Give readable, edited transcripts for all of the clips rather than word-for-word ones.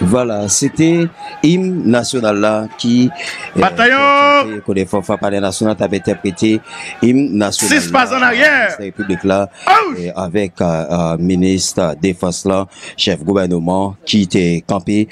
Voilà, c'était hymne national là qui bataillon que les forces palais national avaient interprété hymne national. 6 pas en arrière. La République là avec ministre défense là, chef gouvernement qui était campé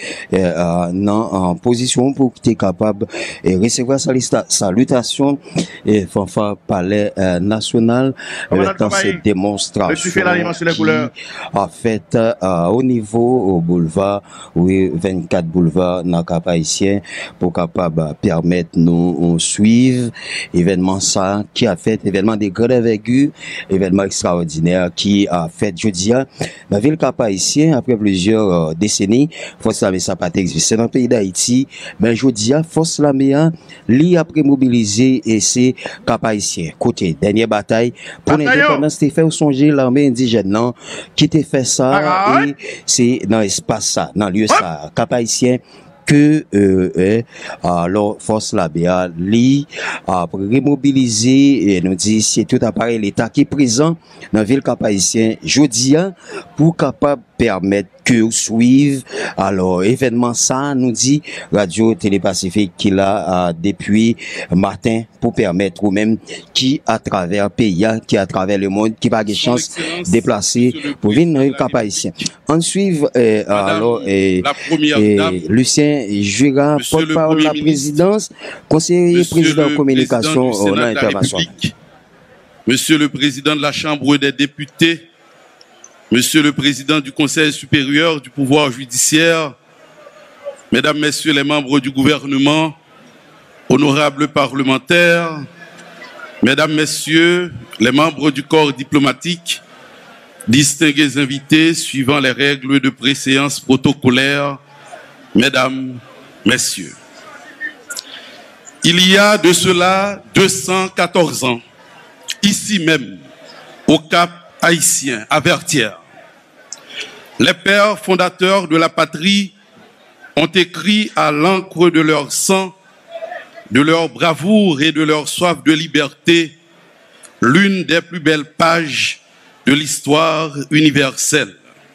en position pour être capable de recevoir sa salutation et fanfare palais national dans cette démonstration qui a fait au niveau au boulevard 24 boulevard dans Cap Haïtien pour capable permettre nous suivre événement ça qui a fait événement de grande envergure, événement extraordinaire qui a fait jeudi dans la ville Cap Haïtien après plusieurs décennies. Force l'armée ça pas existé dans le pays d'Haïti, mais jeudi force l'armée li après mobilisé et c'est Cap Haïtien côté dernière bataille pour l'indépendance c'était fait songer l'armée indigène non qui t'a fait ça et c'est dans l'espace ça dans lieu ça Cap Haïtien que alors force la BA li pour remobiliser et nous dit c'est tout appareil l'état qui est présent dans ville Cap Haïtien jeudi pour capable permettre que suivre alors événement ça nous dit Radio Télépacifique qui l'a depuis matin pour permettre ou même qui à travers pays qui à travers le monde qui pas de chance déplacer pour venir dans le Cap Haïtien on suivre alors Lucien Jura porte-parole de la présidence conseiller président de communication dans l'intervention. Monsieur le président de la Chambre des députés, Monsieur le Président du Conseil supérieur du pouvoir judiciaire, Mesdames, Messieurs les membres du gouvernement, honorables parlementaires, Mesdames, Messieurs les membres du corps diplomatique, distingués invités suivant les règles de préséance protocolaire, Mesdames, Messieurs. Il y a de cela 214 ans, ici même, au Cap Haïtien, à Vertières, les pères fondateurs de la patrie ont écrit à l'encre de leur sang, de leur bravoure et de leur soif de liberté, l'une des plus belles pages de l'histoire universelle.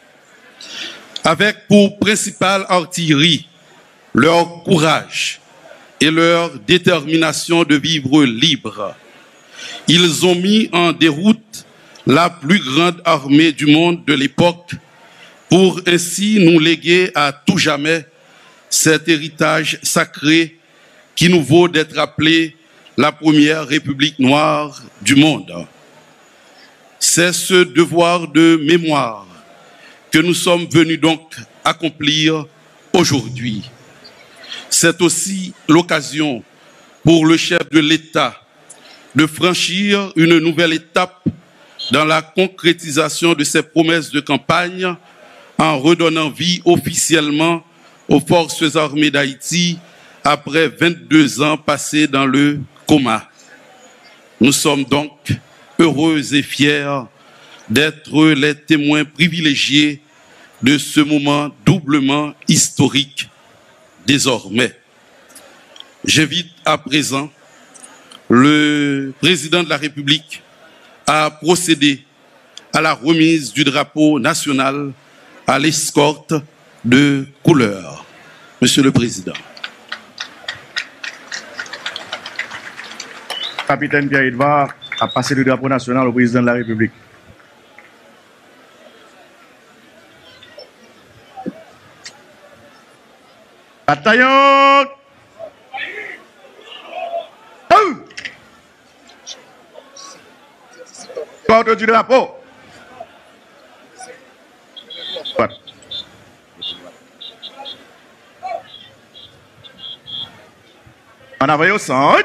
Avec pour principale artillerie leur courage et leur détermination de vivre libre, ils ont mis en déroute la plus grande armée du monde de l'époque pour ainsi nous léguer à tout jamais cet héritage sacré qui nous vaut d'être appelé la première république noire du monde. C'est ce devoir de mémoire que nous sommes venus donc accomplir aujourd'hui. C'est aussi l'occasion pour le chef de l'État de franchir une nouvelle étape dans la concrétisation de ses promesses de campagne en redonnant vie officiellement aux forces armées d'Haïti après 22 ans passés dans le coma. Nous sommes donc heureux et fiers d'être les témoins privilégiés de ce moment doublement historique désormais. J'invite à présent le président de la République à procéder à la remise du drapeau national à l'escorte de couleur. Monsieur le Président. Capitaine Pierre Edouard a passé le drapeau national au président de la République. Bataillon! Porte du drapeau. En avant au centre.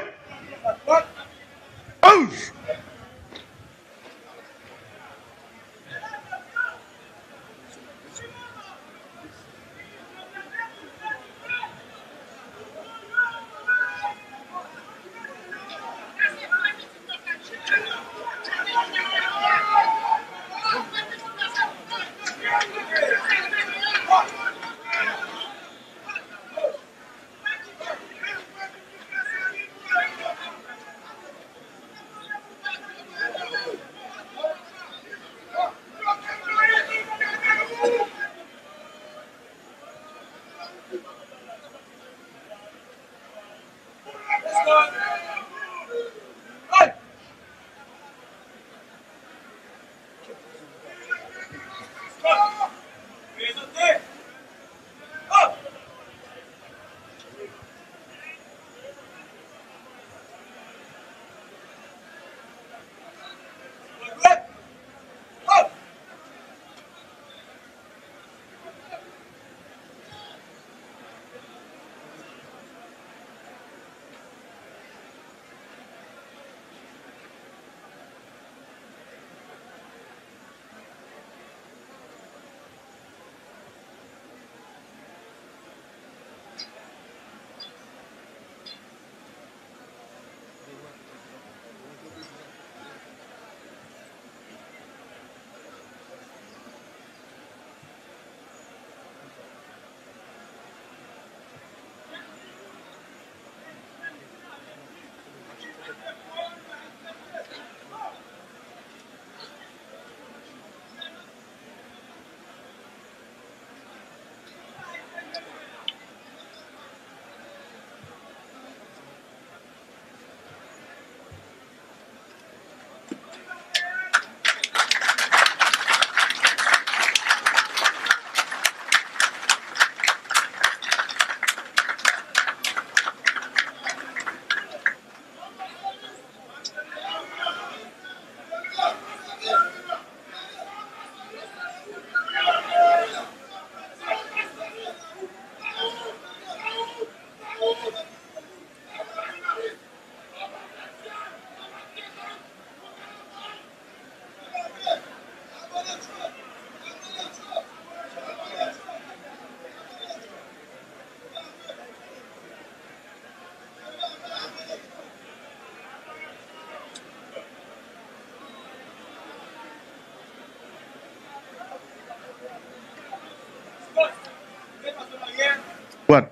What?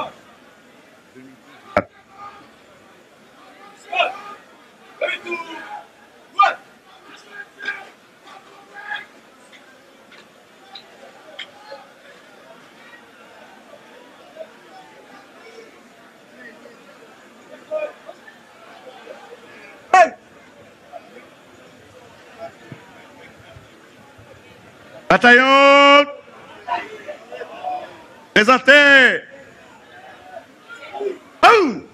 Bataillon présenté. Oh!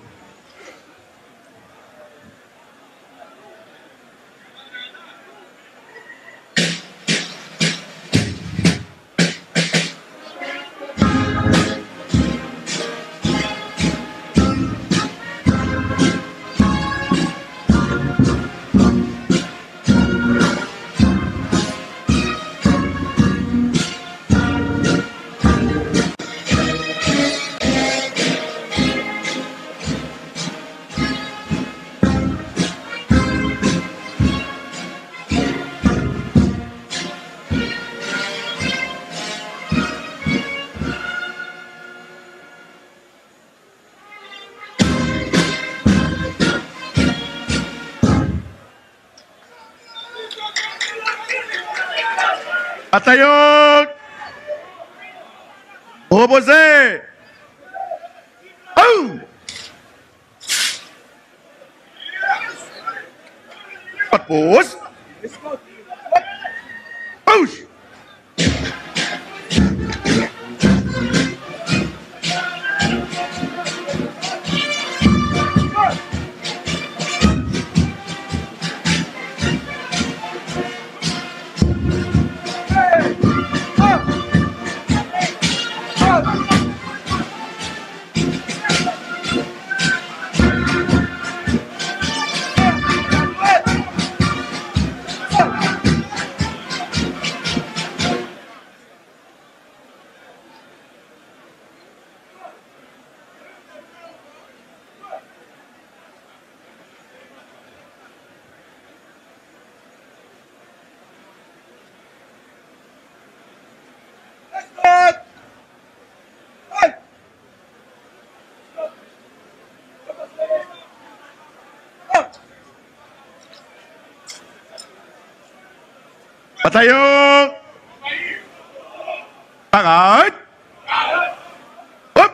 Bataillon reposé. Oh! Pas de pause. Bouge. Bataillon parade. Hop.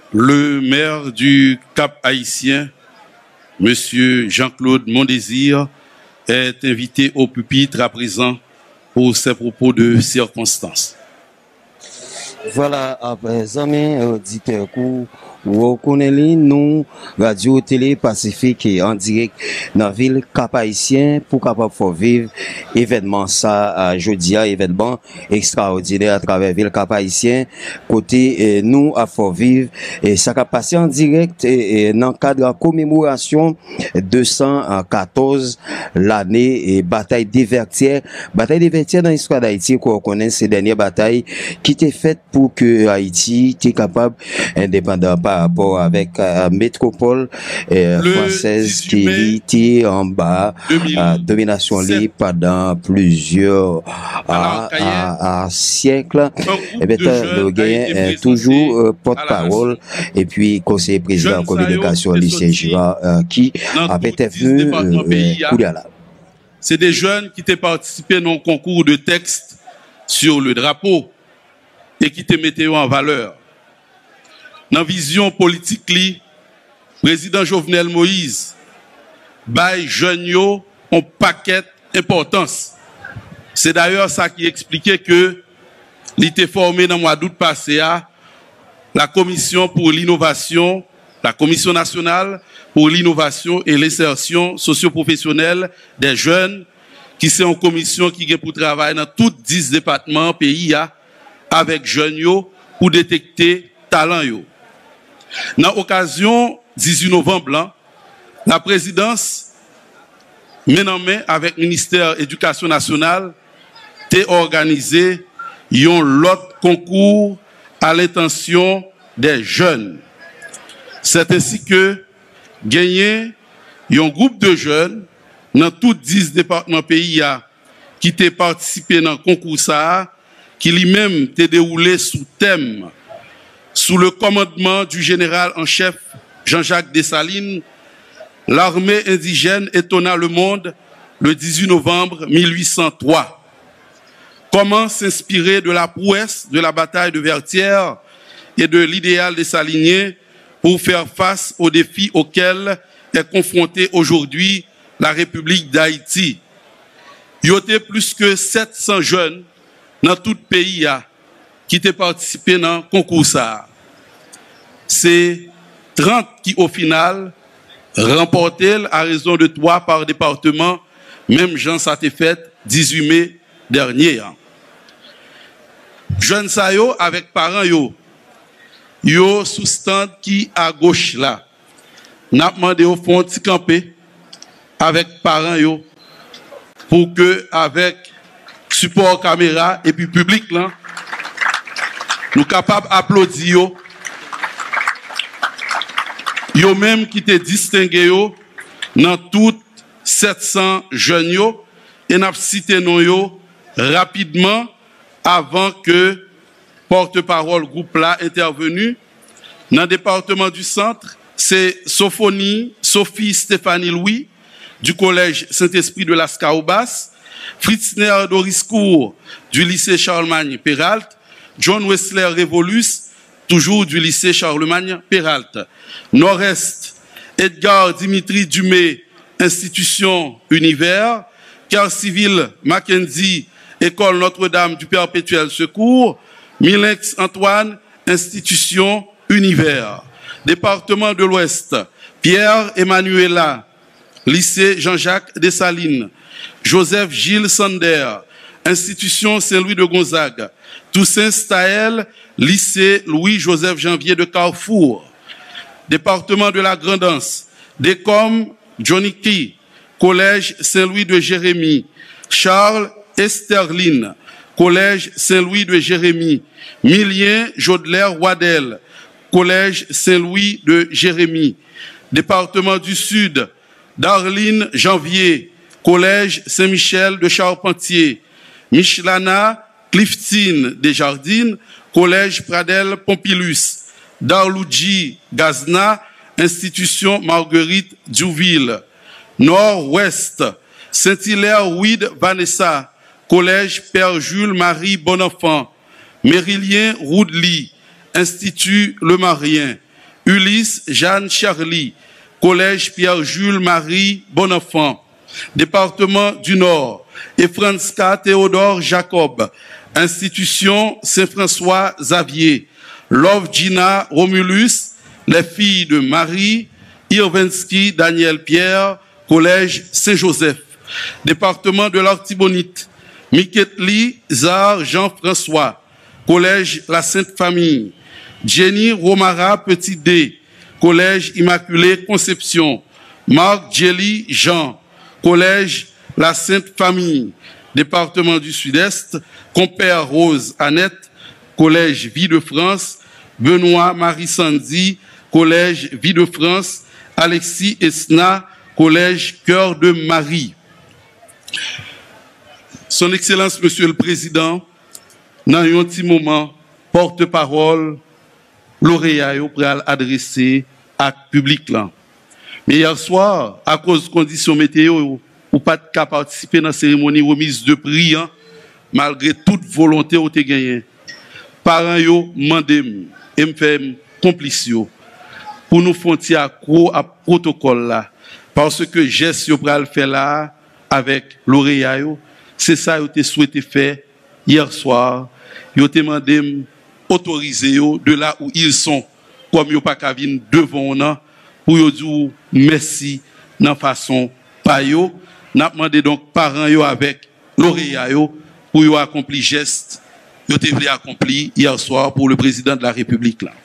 le maire du Cap Haïtien, Monsieur Jean-Claude Mondésir, est invité au pupitre à présent pour ses propos de circonstance. Voilà, après amis auditeurs, vous connaissez nous Radio Télé Pacifique en direct dans la ville Cap Haïtien pour capable faire vivre événement ça jeudi, événement extraordinaire à travers ville Cap Haïtien côté nous à faire vivre et ça va passer en direct et dans le cadre de la commémoration 214 l'année et bataille des Vertières dans l'histoire d'Haïti qu'on connaît ces dernières batailles qui étaient faites pour que Haïti était capable indépendant par rapport avec métropole française qui était en bas domination libre pendant plusieurs siècles. Et bien le gain toujours porte-parole et puis conseiller président de communication lycée Girard qui avait été venu c'est des jeunes qui étaient participé dans un concours de texte sur le drapeau et qui te mettaient en valeur. Dans la vision politique, le président Jovenel Moïse bail jeunes yo un paquet d'importance. C'est d'ailleurs ça qui expliquait que il était formé dans le mois d'août passé à la commission pour l'innovation, la commission nationale pour l'innovation et l'insertion socio-professionnelle des jeunes, qui c'est une commission qui est pour travailler dans tous 10 départements pays avec jeunes yo pour détecter talent yo. Dans l'occasion 18 novembre, la présidence, main en main avec le ministère de l'Éducation nationale, a organisé un lot concours à l'intention des jeunes. C'est ainsi que gagné un groupe de jeunes dans tous 10 départements pays qui ont participé dans le concours qui lui-même a déroulé sous thème, sous le commandement du général en chef Jean-Jacques Dessalines, l'armée indigène étonna le monde le 18 novembre 1803. Comment s'inspirer de la prouesse de la bataille de Vertières et de l'idéal dessalinien pour faire face aux défis auxquels est confrontée aujourd'hui la République d'Haïti? Il y a plus que 700 jeunes dans tout le pays qui ont participé dans le concours. C'est 30 qui, au final, remporté à raison de 3 par département, même Jean ça a été fait 18 mai dernier. Jeunes sa yo avec parents yo sous stand qui à gauche là. N'a demandé au fond de camper avec parents yo pour que avec support caméra et puis public là nous capables d'applaudir yo même qui te distingué yo dans toutes 700 jeunes yo et n'a cité non yo rapidement avant que porte-parole groupe là intervenu dans le département du centre. C'est Sophie Stéphanie Louis du collège Saint-Esprit de Las Caobas, Fritzner Doriscourt du lycée Charlemagne Peralt, John Wesley Révolus toujours du lycée Charlemagne Peralt. Nord-Est, Edgar Dimitri Dumé, institution Univers, Cœur Civil Mackenzie, École Notre-Dame du Perpétuel Secours, Milex Antoine, institution Univers. Département de l'Ouest, Pierre Emmanuela, lycée Jean-Jacques Dessalines, Joseph Gilles Sander, institution Saint-Louis de Gonzague, Toussaint Staël, lycée Louis-Joseph Janvier de Carrefour. Département de la Grand'Anse, Décom Johnny Key, collège Saint-Louis de Jérémie, Charles Esterline, collège Saint-Louis de Jérémie, Milien Jodler Wadel, collège Saint-Louis de Jérémie. Département du Sud, Darline Janvier, collège Saint-Michel de Charpentier, Michelana Cliftine Desjardines, collège Pradel Pompilus, Darloudji Gazna, institution Marguerite Diouville. Nord-Ouest, Saint-Hilaire Ouid Vanessa, collège Père Jules Marie Bonenfant, Mérilien Roudely, institut Le Marien. Ulysse Jeanne Charlie, Collège Pierre-Jules-Marie Bonenfant, département du Nord, et Franska Théodore Jacob, Institution Saint-François Xavier, Love Gina Romulus, les filles de Marie, Irvinsky Daniel Pierre, Collège Saint-Joseph, département de l'Artibonite, Miketli Zar Jean-François, Collège La Sainte Famille, Jenny Romara Petit D, Collège Immaculée Conception, Marc Jelly Jean, Collège La Sainte Famille, département du Sud-Est, Compère Rose Annette, Collège Vie de France, Benoît Marie Sandy, Collège Vie de France, Alexis Esna, Collège Cœur de Marie. Son Excellence, Monsieur le Président, dans un petit moment, porte-parole, lauréat pour adresser à public là. Mais hier soir, à cause de conditions météo, ou pas de cas participer dans la cérémonie remise de prix, hein, malgré toute volonté ou te gagné. Parents yo mandem et me fait complice pour nous foncer à protocole là, parce que geste yo pral faire là avec lauréat yo, c'est ça yo te souhaité faire hier soir. Yo te mandem autoriser yo de là où ils sont, comme yo pas ka vinn devant nous pour yo dire merci dans façon pa yo. N'a demandé donc parents yo avec lauréat yo pour yo accomplir geste yo te voulu accomplir hier soir pour le président de la République là.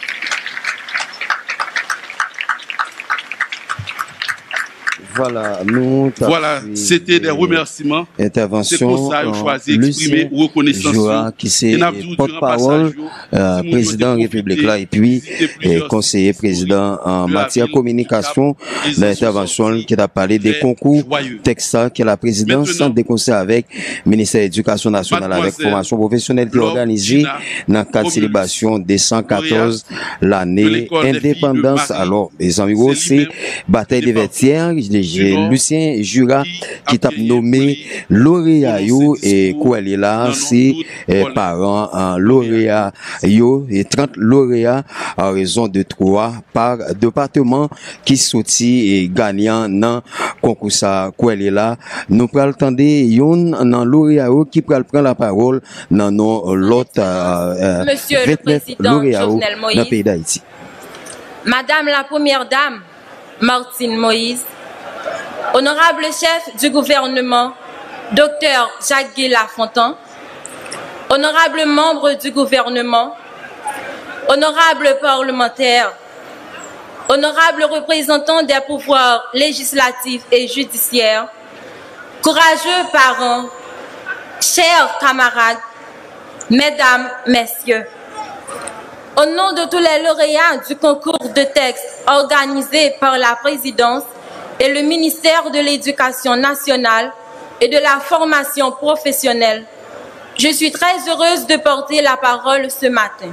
Voilà, nous voilà, c'était des remerciements. Intervention. C'est pour ça que je choisis d'exprimer reconnaissance. Joa, qui c'est porte-parole, président République là, et puis conseiller président en matière de communication, l'intervention qui a parlé des concours Texas, qui est la présidence centre des conseils avec ministère de l'Éducation nationale avec formation professionnelle qui est organisée dans le cadre de célébration des 114 l'année indépendance. Alors, les amis, c'est bataille des Vertières. Lucien Jura qui t'a nommé lauréat yo et quoi elle est là, c'est parents lauréat yo et 30 lauréats en raison de 3 par département qui sorti et gagnant dans concours ça quoi elle est là. Nous pral tendre yon nan lauréat qui pral prendre la parole dans l'autre Monsieur le Président Jovenel Moïse, dans le pays d'Haïti. Madame la Première Dame Martine Moïse, honorable chef du gouvernement, Dr Jacques-Guy Lafontaine, honorable membre du gouvernement, honorable parlementaire, honorable représentant des pouvoirs législatifs et judiciaires, courageux parents, chers camarades, mesdames, messieurs, au nom de tous les lauréats du concours de texte organisé par la présidence et le ministère de l'Éducation nationale et de la formation professionnelle, je suis très heureuse de porter la parole ce matin.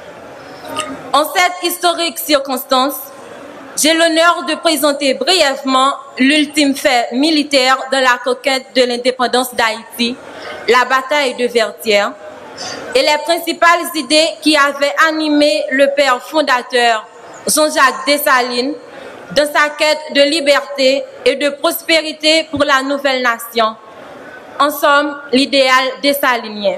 En cette historique circonstance, j'ai l'honneur de présenter brièvement l'ultime fait militaire de la conquête de l'indépendance d'Haïti, la bataille de Vertières, et les principales idées qui avaient animé le père fondateur Jean-Jacques Dessalines dans sa quête de liberté et de prospérité pour la nouvelle nation. En somme, l'idéal dessalinien.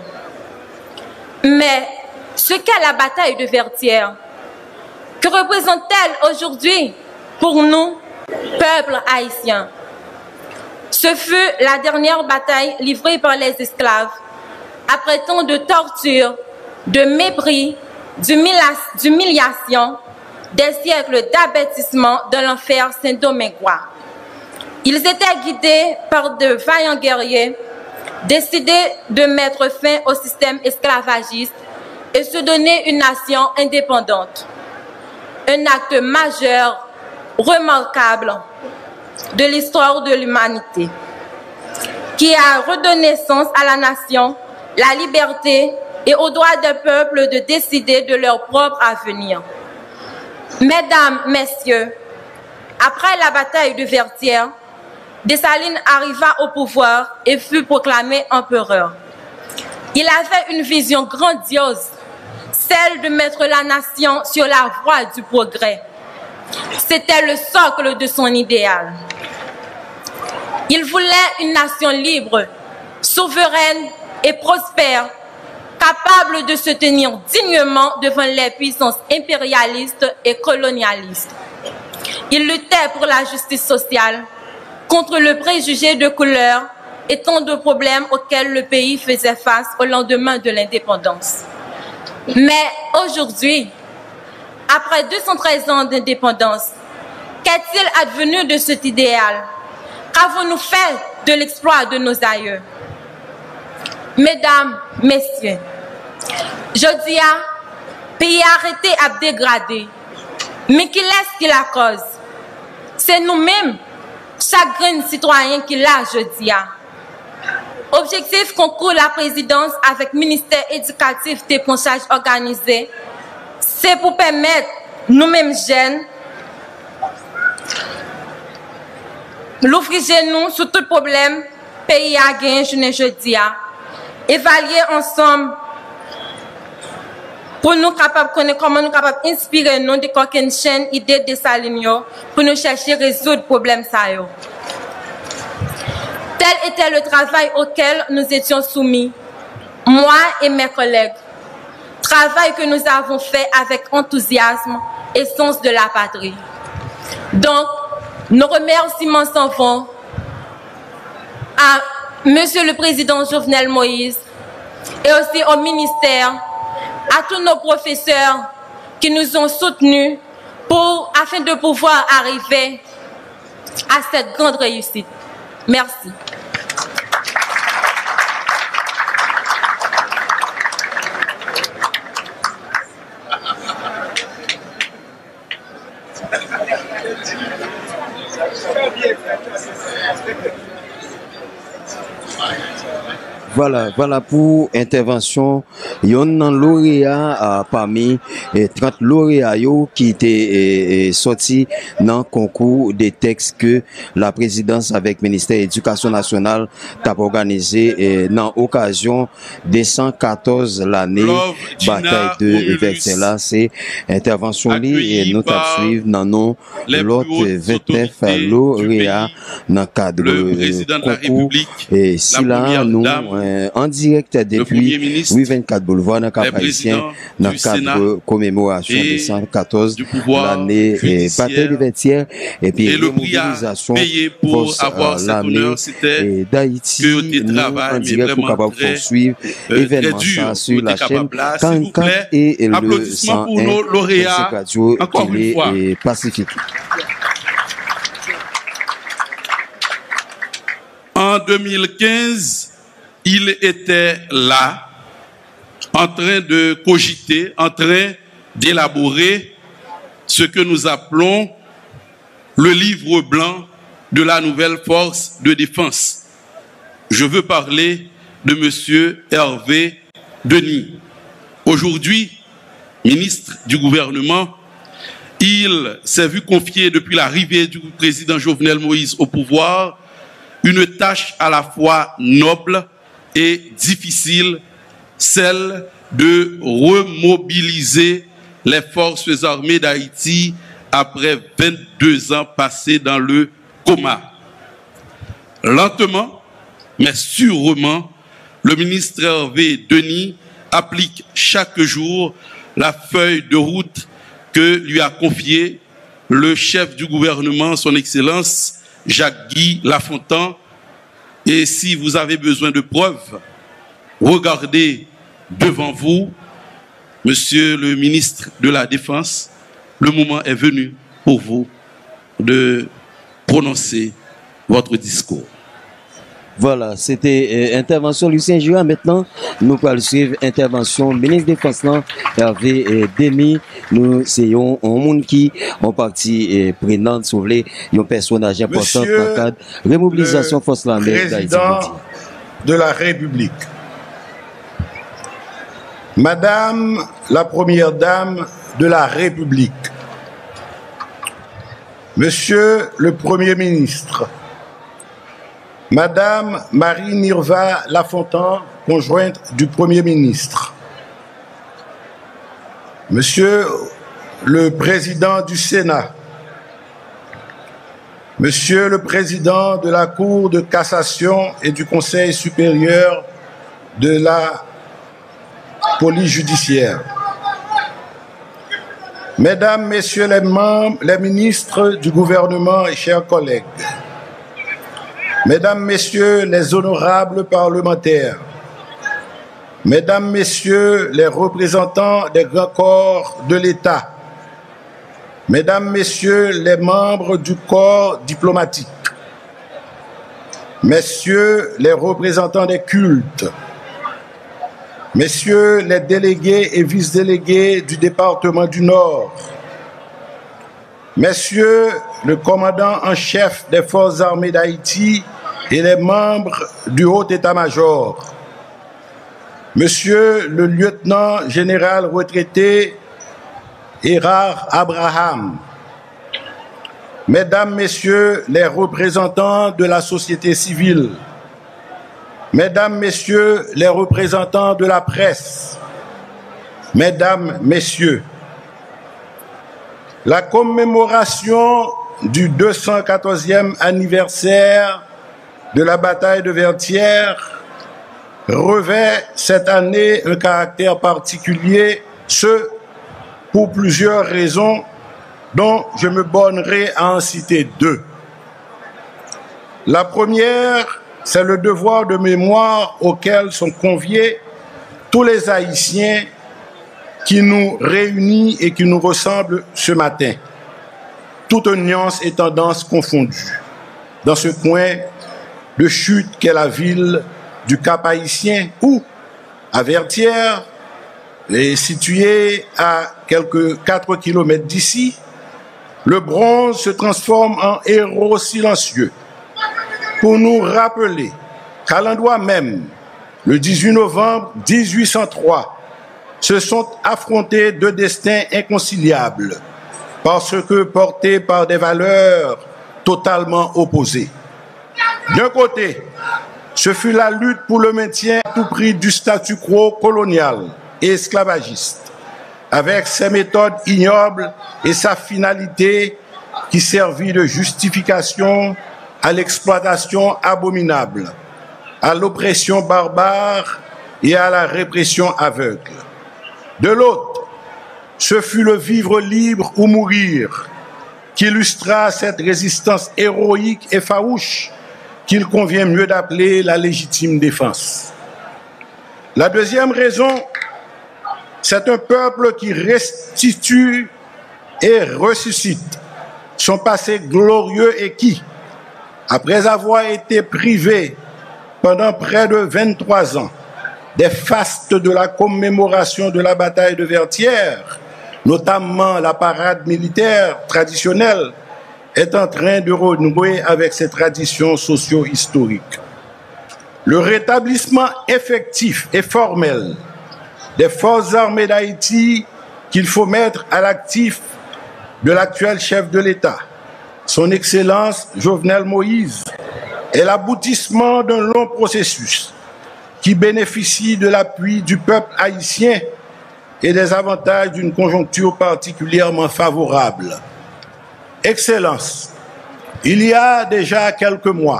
Mais ce qu'est la bataille de Vertières, que représente-t-elle aujourd'hui pour nous, peuple haïtien? Ce fut la dernière bataille livrée par les esclaves, après tant de tortures, de mépris, d'humiliation, des siècles d'abêtissement dans l'enfer saint-domingois. Ils étaient guidés par de vaillants guerriers, décidés de mettre fin au système esclavagiste et se donner une nation indépendante. Un acte majeur, remarquable de l'histoire de l'humanité, qui a redonné sens à la nation, la liberté et au droit des peuples de décider de leur propre avenir. Mesdames, messieurs, après la bataille de Vertières, Dessalines arriva au pouvoir et fut proclamé empereur. Il avait une vision grandiose, celle de mettre la nation sur la voie du progrès. C'était le socle de son idéal. Il voulait une nation libre, souveraine et prospère, capable de se tenir dignement devant les puissances impérialistes et colonialistes. Il luttait pour la justice sociale, contre le préjugé de couleur et tant de problèmes auxquels le pays faisait face au lendemain de l'indépendance. Mais aujourd'hui, après 213 ans d'indépendance, qu'est-il advenu de cet idéal? Qu'avons-nous fait de l'exploit de nos aïeux? Mesdames, messieurs, je dis à pays arrêté à dégrader, mais qui laisse qui la cause? C'est nous-mêmes, chagrin citoyen qui l'a, je dis à. Objectif concours la présidence avec ministère éducatif des ponchages organisés, c'est pour permettre nous-mêmes jeunes l'ouvrir nous sur tout problème pays à gagner je dis à évaluer ensemble pour nous capables connaître comment nous capables inspirer nous de quelques chaîne idée de Salinio pour nous chercher résoudre problème ça yo. Tel était le travail auquel nous étions soumis, moi et mes collègues. Travail que nous avons fait avec enthousiasme et sens de la patrie. Donc, nos remerciements s'en vont à Monsieur le Président Jovenel Moïse et aussi au ministère, à tous nos professeurs qui nous ont soutenus afin de pouvoir arriver à cette grande réussite. Merci. Voilà pour intervention. Il y a un lauréat parmi 30 lauréats qui étaient sortis dans le concours des textes que la présidence avec le ministère de l'Éducation nationale a organisé dans l'occasion des 114 l'année bataille de Versailles. C'est intervention et nous suivre dans l'autre 29 lauréats dans le cadre du concours. Et si là, nous en direct depuis 24 Boulevard dans Cap Haïtien dans le cadre de commémoration des 114 l'année bataille de Versailles et puis mobilisation force l'armée d'Haïti nous en direct pour capable poursuivre l'événement sur la chaîne 44 et le 101 radio télé Pacifique. En 2015, il était là, en train de cogiter, en train d'élaborer ce que nous appelons le livre blanc de la nouvelle force de défense. Je veux parler de M. Hervé Denis. Aujourd'hui, ministre du gouvernement, il s'est vu confier depuis l'arrivée du président Jovenel Moïse au pouvoir une tâche à la fois noble et difficile, celle de remobiliser les forces armées d'Haïti après 22 ans passés dans le coma. Lentement, mais sûrement, le ministre Hervé Denis applique chaque jour la feuille de route que lui a confiée le chef du gouvernement, son Excellence Jacques-Guy Lafontaine. Et si vous avez besoin de preuves, regardez devant vous, Monsieur le ministre de la Défense, le moment est venu pour vous de prononcer votre discours. Voilà, c'était intervention Lucien Jouan. Maintenant, nous allons suivre intervention ministre de la Défense Hervé Denis. Nous sommes un monde qui ont parti prenante sur un personnage important dans le cadre de la remobilisation force l'armée d'Haïti. Président de la République, Madame la Première Dame de la République, Monsieur le Premier ministre, Madame Marie Nirva Lafontaine, conjointe du Premier ministre, Monsieur le Président du Sénat, Monsieur le Président de la Cour de cassation et du Conseil supérieur de la police judiciaire, Mesdames, Messieurs les membres, les ministres du gouvernement et chers collègues, Mesdames, Messieurs les honorables parlementaires, Mesdames, Messieurs les représentants des grands corps de l'État, Mesdames, Messieurs les membres du corps diplomatique, Messieurs les représentants des cultes, Messieurs les délégués et vice-délégués du département du Nord, Messieurs le commandant en chef des forces armées d'Haïti et les membres du haut état-major, Monsieur le lieutenant général retraité Erard Abraham, Mesdames, Messieurs les représentants de la société civile, Mesdames, Messieurs les représentants de la presse, Mesdames, Messieurs, la commémoration du 214e anniversaire de la bataille de Vertières revêt cette année un caractère particulier, ce pour plusieurs raisons dont je me bornerai à en citer deux. La première, c'est le devoir de mémoire auquel sont conviés tous les Haïtiens qui nous réunissent et qui nous ressemblent ce matin, toutes nuances et tendances confondues, dans ce coin de chute qu'est la ville du Cap-Haïtien où, à Vertières, situé à quelques 4 kilomètres d'ici, le bronze se transforme en héros silencieux pour nous rappeler qu'à l'endroit même, le 18 novembre 1803, se sont affrontés deux destins inconciliables parce que portés par des valeurs totalement opposées. D'un côté, ce fut la lutte pour le maintien à tout prix du statu quo colonial et esclavagiste, avec ses méthodes ignobles et sa finalité qui servit de justification à l'exploitation abominable, à l'oppression barbare et à la répression aveugle. De l'autre, ce fut le vivre libre ou mourir qui illustra cette résistance héroïque et farouche qu'il convient mieux d'appeler la légitime défense. La deuxième raison, c'est un peuple qui restitue et ressuscite son passé glorieux et qui, après avoir été privé pendant près de 23 ans des fastes de la commémoration de la bataille de Vertières, notamment la parade militaire traditionnelle, est en train de renouer avec ses traditions socio-historiques. Le rétablissement effectif et formel des forces armées d'Haïti qu'il faut mettre à l'actif de l'actuel chef de l'État, son Excellence Jovenel Moïse, est l'aboutissement d'un long processus qui bénéficie de l'appui du peuple haïtien et des avantages d'une conjoncture particulièrement favorable. Excellence, il y a déjà quelques mois,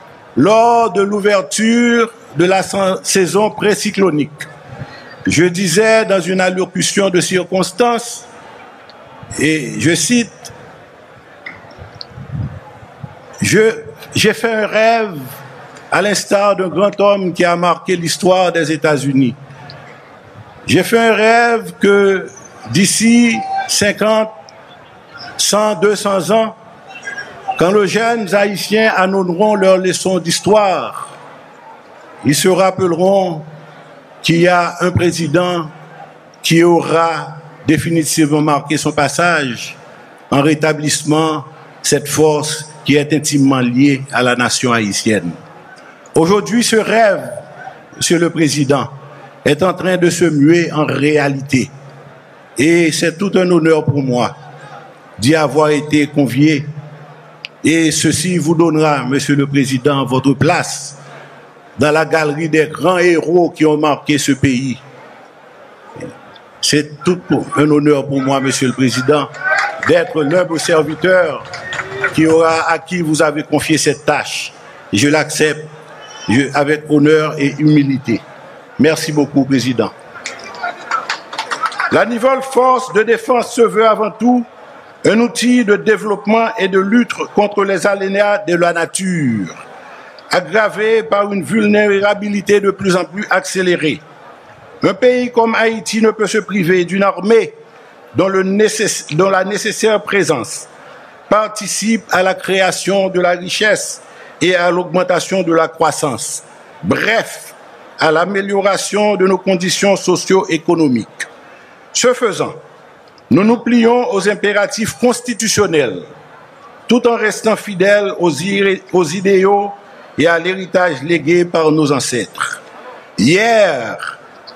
lors de l'ouverture de la saison précyclonique, je disais dans une allocution de circonstance, et je cite, « J'ai fait un rêve à l'instar d'un grand homme qui a marqué l'histoire des États-Unis. J'ai fait un rêve que d'ici 50, 100, 200 ans, quand les jeunes Haïtiens annonceront leurs leçons d'histoire, ils se rappelleront qu'il y a un président qui aura définitivement marqué son passage en rétablissant cette force qui est intimement liée à la nation haïtienne. Aujourd'hui, ce rêve, Monsieur le Président, est en train de se muer en réalité. Et c'est tout un honneur pour moi d'y avoir été convié. Et ceci vous donnera, Monsieur le Président, votre place dans la galerie des grands héros qui ont marqué ce pays. C'est tout un honneur pour moi, Monsieur le Président, d'être l'humble serviteur à qui vous avez confié cette tâche. Je l'accepte avec honneur et humilité. Merci beaucoup, Président. La nouvelle force de défense se veut avant tout un outil de développement et de lutte contre les aléas de la nature, aggravée par une vulnérabilité de plus en plus accélérée. Un pays comme Haïti ne peut se priver d'une armée dont la nécessaire présence participe à la création de la richesse et à l'augmentation de la croissance, bref, à l'amélioration de nos conditions socio-économiques. Ce faisant, nous nous plions aux impératifs constitutionnels, tout en restant fidèles aux idéaux et à l'héritage légué par nos ancêtres. Hier,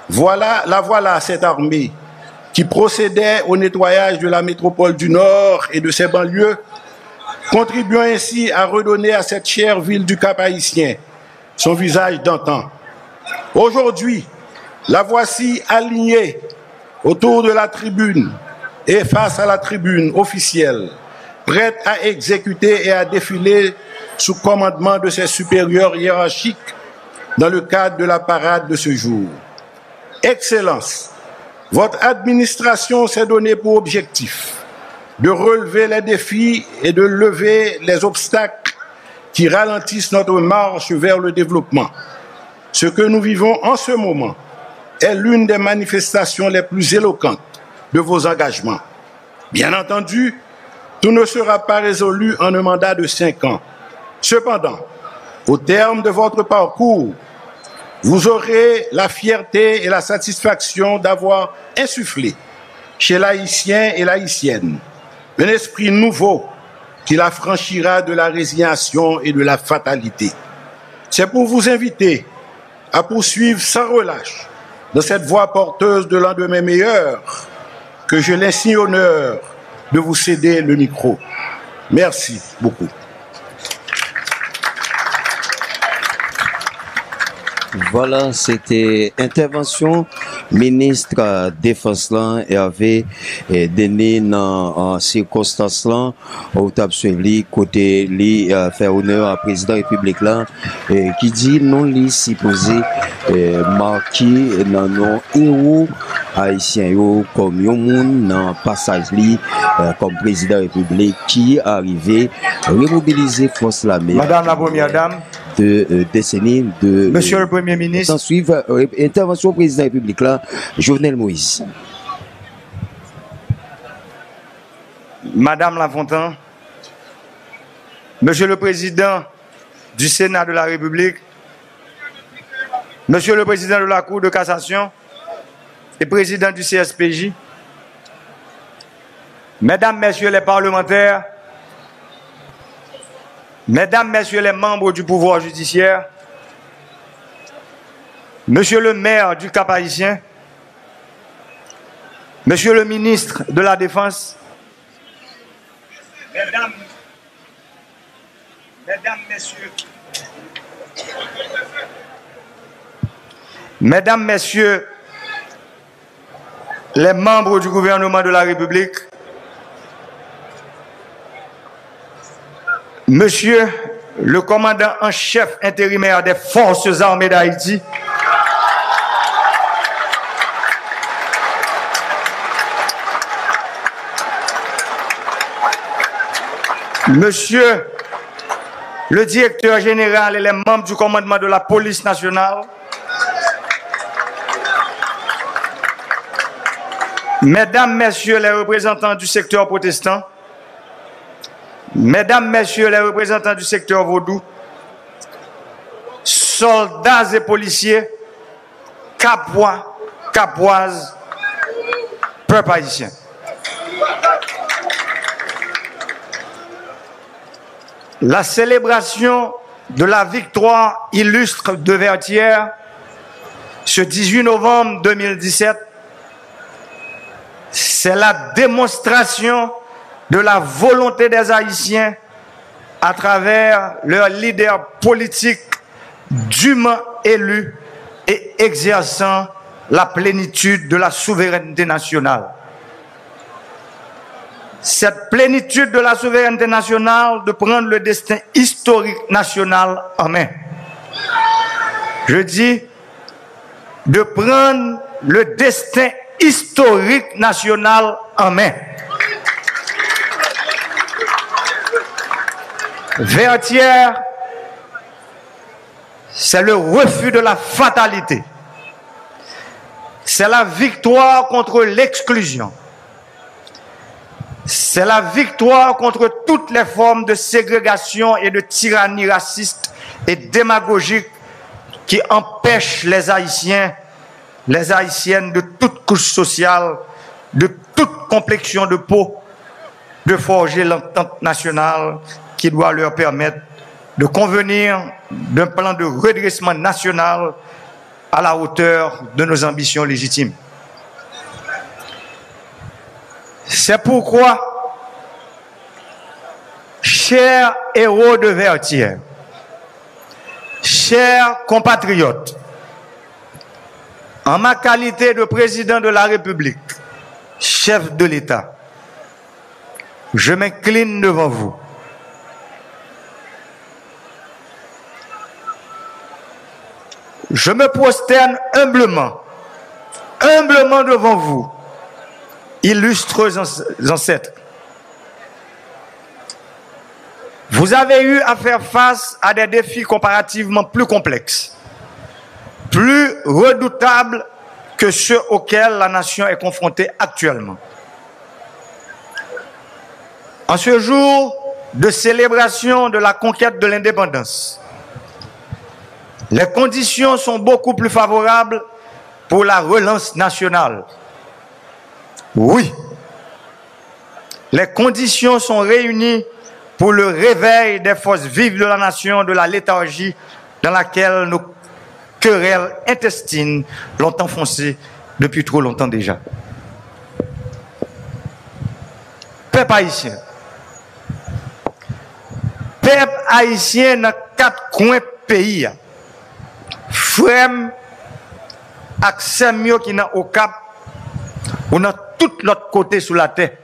voilà cette armée qui procédait au nettoyage de la métropole du Nord et de ses banlieues, contribuant ainsi à redonner à cette chère ville du Cap-Haïtien son visage d'antan. Aujourd'hui, la voici alignée autour de la tribune et face à la tribune officielle, prête à exécuter et à défiler sous commandement de ses supérieurs hiérarchiques dans le cadre de la parade de ce jour. Excellence, votre administration s'est donnée pour objectif de relever les défis et de lever les obstacles qui ralentissent notre marche vers le développement. Ce que nous vivons en ce moment est l'une des manifestations les plus éloquentes de vos engagements. Bien entendu, tout ne sera pas résolu en un mandat de 5 ans. Cependant, au terme de votre parcours, vous aurez la fierté et la satisfaction d'avoir insufflé chez l'Haïtien et l'Haïtienne un esprit nouveau qui l'affranchira de la résignation et de la fatalité. C'est pour vous inviter à poursuivre sans relâche dans cette voie porteuse de lendemain meilleur que j'ai l'insigne honneur de vous céder le micro. Merci beaucoup. Voilà, c'était intervention ministre défense là et avait donné dans circonstance là au tap suivi côté li faire honneur à président République là qui dit non li supposé marqué dans nos héros haïtiens yo comme yon moun dans passage li comme président République qui arrivé remobiliser force l'armée. Madame la première dame de décennies de Monsieur le Premier ministre. Sans suivre intervention président de la République là, Jovenel Moïse. Madame Lafontaine, Monsieur le Président du Sénat de la République, Monsieur le Président de la Cour de cassation et Président du CSPJ, Mesdames, Messieurs les parlementaires, Mesdames, Messieurs les membres du pouvoir judiciaire, Monsieur le maire du Cap-Haïtien, Monsieur le ministre de la Défense, Mesdames, Messieurs les membres du gouvernement de la République, Monsieur le commandant en chef intérimaire des Forces armées d'Haïti, Monsieur le directeur général et les membres du commandement de la police nationale, Mesdames, Messieurs les représentants du secteur protestant, Mesdames, Messieurs les représentants du secteur vaudou, soldats et policiers, capois, capoises, peuple haïtien. La célébration de la victoire illustre de Vertières ce 18 novembre 2017, c'est la démonstration de la volonté des Haïtiens à travers leurs leaders politiques dûment élus et exerçant la plénitude de la souveraineté nationale. Cette plénitude de la souveraineté nationale de prendre le destin historique national en main. Je dis de prendre le destin historique national en main. Vertières, c'est le refus de la fatalité. C'est la victoire contre l'exclusion. C'est la victoire contre toutes les formes de ségrégation et de tyrannie raciste et démagogique qui empêchent les Haïtiens, les Haïtiennes de toute couche sociale, de toute complexion de peau, de forger l'entente nationale qui doit leur permettre de convenir d'un plan de redressement national à la hauteur de nos ambitions légitimes. C'est pourquoi, chers héros de Vertières, chers compatriotes, en ma qualité de président de la République, chef de l'État, je m'incline devant vous. Je me prosterne humblement devant vous, illustres ancêtres. Vous avez eu à faire face à des défis comparativement plus complexes, plus redoutables que ceux auxquels la nation est confrontée actuellement. En ce jour de célébration de la conquête de l'indépendance, les conditions sont beaucoup plus favorables pour la relance nationale. Oui, les conditions sont réunies pour le réveil des forces vives de la nation de la léthargie dans laquelle nos querelles intestines l'ont enfoncé depuis trop longtemps déjà. Peuple haïtien. Peuple haïtien dans 4 coins pays. Frem ak semyo qui nan au cap ou dans tout l'autre côté sous la terre.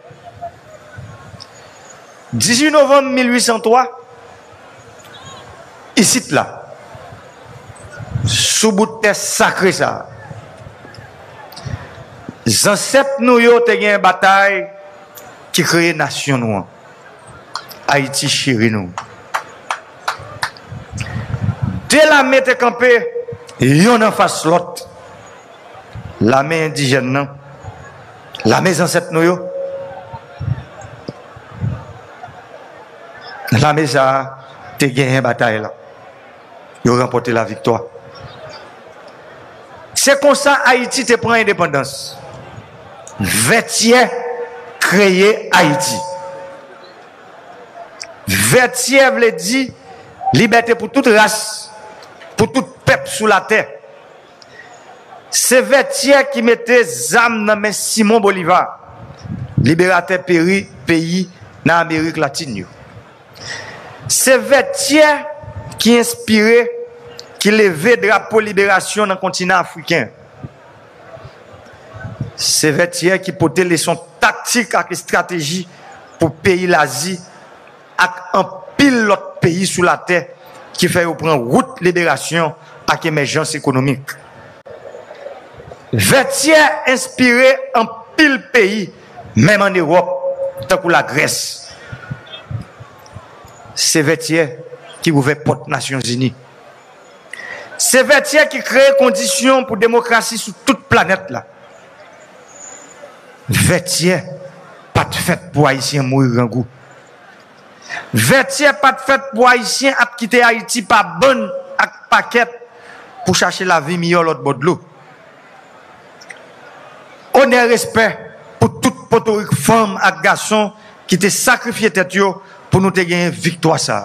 18 novembre 1803, ici là, sous bout de terre sacré ça. Les ancêtres nous yo te gen bataille qui crée nation nous. Haïti chéri nous. Dès la main te campé, yon en face l'autre. La main indigène non. La main ancêtre nous yo. La main ça te gagné bataille là. Yo remporté la victoire. C'est comme ça Haïti te prend indépendance. Vertières créé Haïti. Vertières veut dire liberté pour toute race, pour tout peuple sous la terre. C'est Vertières qui mettait âme dans main Simon Bolivar, libérateur pays dans l'Amérique latine. C'est Vertières qui inspirait, qui levait drapeau libération dans le continent africain. C'est Vertières qui portait les leçons tactiques et stratégies pour pays l'Asie et un pile l'autre pays sous la terre qui fait prendre route libération avec émergence économique. Vertières inspiré en pile pays, même en Europe, tant que la Grèce. C'est Vertières qui ouvert porte Nations Unies. C'est Vertières qui crée conditions pour démocratie sur toute planète là. Vertières pas de fête pour Haïtiens mourir en goût. Vertières pas de fête pour Haïtiens à quitter Haïti par bonne avec paquet pour chercher la vie meilleure l'autre bord de l'eau. Honneur respect pour toute potorique femme et garçon qui te sacrifié tête yo pour nous te gagner victoire ça.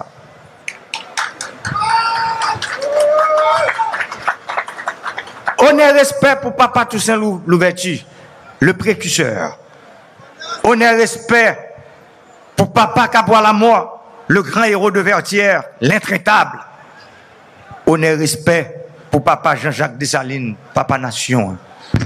Honneur respect pour papa Toussaint Louverture, le précurseur. Honneur respect pour papa Cabois la mort, le grand héros de Vertières, l'intraitable. Honneur respect pour papa Jean-Jacques Dessalines, papa nation.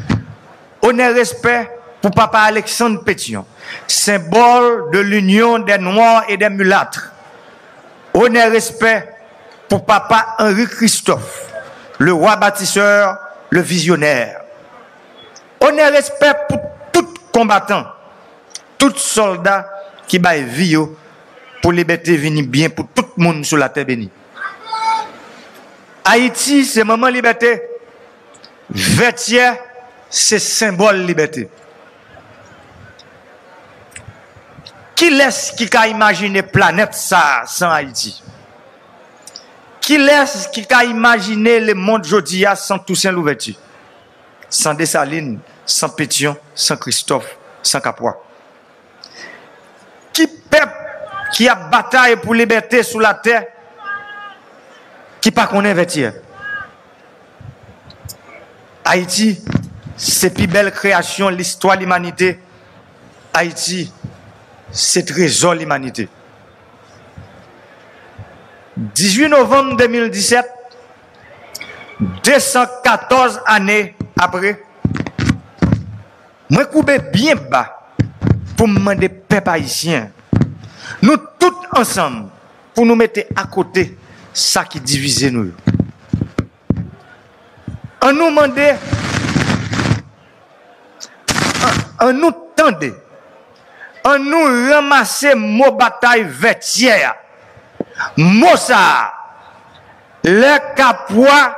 Honneur respect pour papa Alexandre Pétion, symbole de l'union des Noirs et des mulâtres. Honneur respect pour papa Henri Christophe, le roi bâtisseur, le visionnaire. Honneur respect pour tout combattant, tout soldat qui baille vie pour liberté venir bien pour tout le monde sur la terre bénie. Haïti, c'est moment liberté. Vertière, c'est symbole liberté. Qui laisse qui a imaginé planète ça sans Haïti? Qui laisse qui a imaginé le monde Jodia sans Toussaint Louverture? Sans Dessalines, sans Pétion, sans Christophe, sans Capois? Qui peuple qui a bataille pour liberté sur la terre qui pas connaît Vertière? Haïti, c'est plus belle création l'histoire de l'humanité. Haïti, c'est trésor l'humanité. 18 novembre 2017, 214 années après, moi coupé bien bas pour me demander peuple haïtien, nous tous ensemble, pour nous mettre à côté ça qui divise nous. On nous demande, on nous tendait, on nous ramassait mot bataille Vertière, mot ça, le Capois,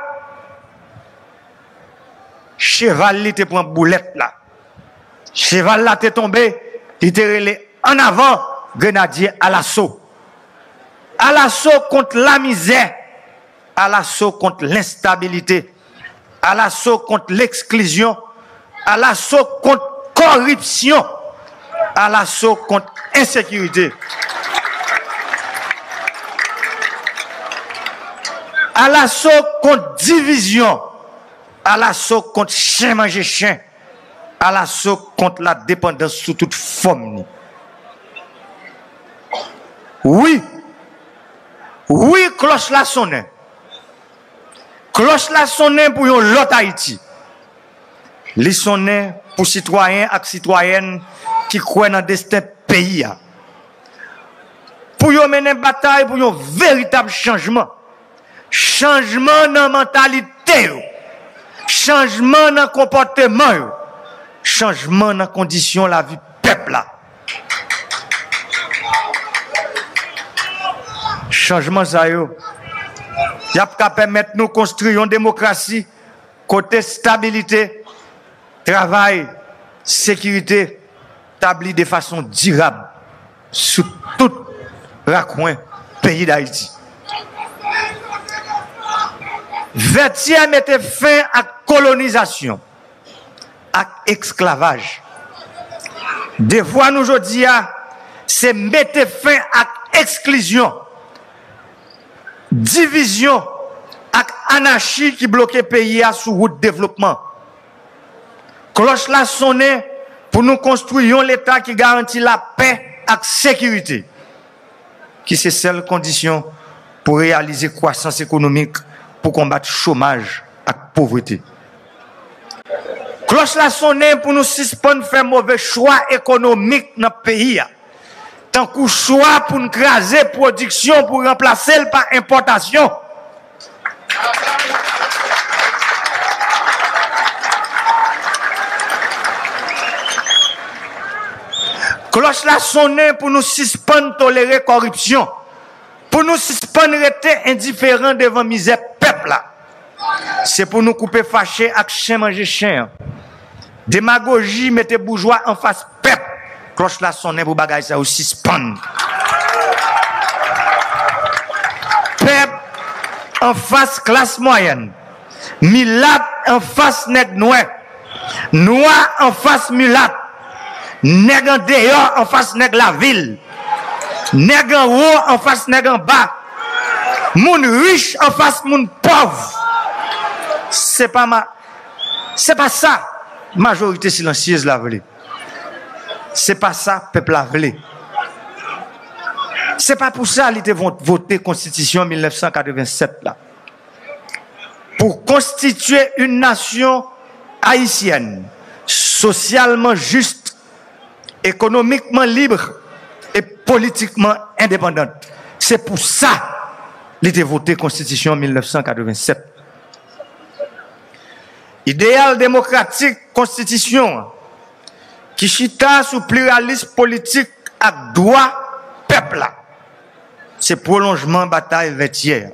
cheval li te prend boulette là, cheval là te tombé, il te relé en avant, grenadier à l'assaut contre la misère, à l'assaut contre l'instabilité, à l'assaut contre l'exclusion, à l'assaut contre corruption, à l'assaut contre insécurité, à l'assaut contre division, à l'assaut contre chien manger chien, à l'assaut contre la dépendance sous toute forme. Oui, cloche la sonne. Cloche la sonne pour l'autre Haïti. Les sonne pour citoyens et citoyennes qui croient dans le destin pays. Pour mener une bataille pour un véritable changement. Changement dans la mentalité. Changement dans le comportement. Changement dans la condition de la vie peuple. Changement ça y a qu'à permettre nous construire une démocratie côté stabilité, travail, sécurité, établi de façon durable sur tout raccoin pays d'Haïti. Vertière mettait fin à la colonisation, à l'esclavage. Des fois, nous aujourd'hui, c'est mettre fin à l'exclusion, division et anarchie qui bloquait le pays sous route de développement. Cloche la sonne pour nous construire l'État qui garantit la paix et la sécurité, qui c'est seule condition pour réaliser croissance économique, pour combattre le chômage et la pauvreté. Cloche la sonne pour nous suspendre faire mauvais choix économique dans le pays. Tant que choix pour nous craser la production pour remplacer par importation. Cloche la sonne pour nous suspendre tolérer corruption. Pour nous suspendre rester indifférents devant misère peuple. C'est pour nous couper fâchés avec chien manger chien. Démagogie mettez bourgeois en face peuple. Cloche la sonne pour bagay ça aussi suspendre. Peuple en face classe moyenne. Milat en face nèg noir. Noir en face mulat. Nèg en dehors en face nèg la ville. Nèg en haut en face nèg en bas. Moun riche en face moun pauvre. C'est pas ça majorité silencieuse la vle. C'est pas ça peuple la vle. C'est pas pour ça qu'ils vont voter constitution 1987 là. Pour constituer une nation haïtienne socialement juste, économiquement libre et politiquement indépendante. C'est pour ça qu'il était voté Constitution en 1987. Idéal démocratique, Constitution, qui chita sous pluralisme politique à droit peuple là. C'est prolongement bataille vêtière.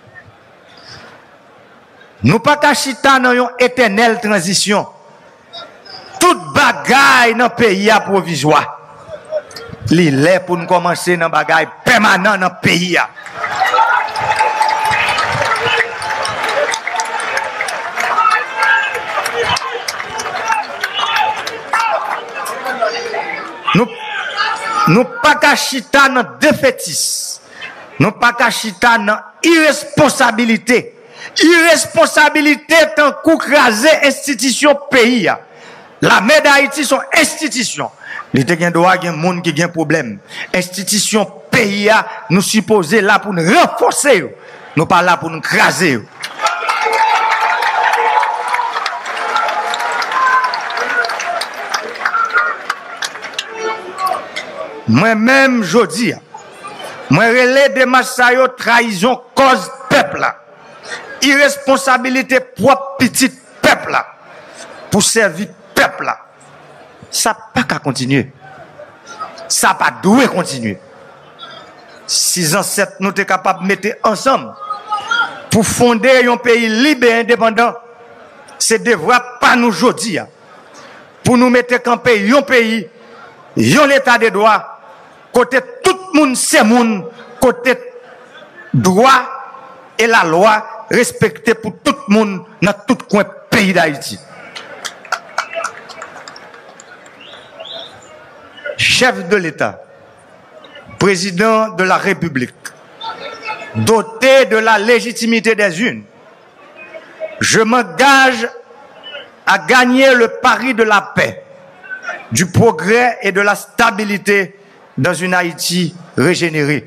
Nous pas qu'à chita dans une éternelle transition. Toute bagaille dans le pays est provisoire. Il est pour nous commencer dans bagaille permanent dans le pays. Nous pas qu'à chita dans défaitisme. Nous pas qu'à chita dans irresponsabilité. Irresponsabilité tant qu'écraser institution pays. La mer d'Haïti sont institutions. Il y a des gens qui ont des problèmes. Institution pays, nous supposons là pour nous renforcer. Nous pas là pour nous craser. Moi-même, je dis, moi, relais de Massayo, trahison, cause peuple. Irresponsabilité propre petit peuple. Pour servir peuple. Ça n'a pas qu'à continuer. Ça n'a pas dû continuer. 6 ans, 7, nous sommes capables de mettre ensemble pour fonder un pays libre et indépendant. C'est devoir pas nous aujourd'hui. Pour nous mettre camper un pays, un l'état de droit. Côté tout le monde, c'est monde. Côté droit et la loi respectée pour tout le monde dans tout coin pays d'Haïti. Chef de l'État, président de la République, doté de la légitimité des urnes, je m'engage à gagner le pari de la paix, du progrès et de la stabilité dans une Haïti régénérée.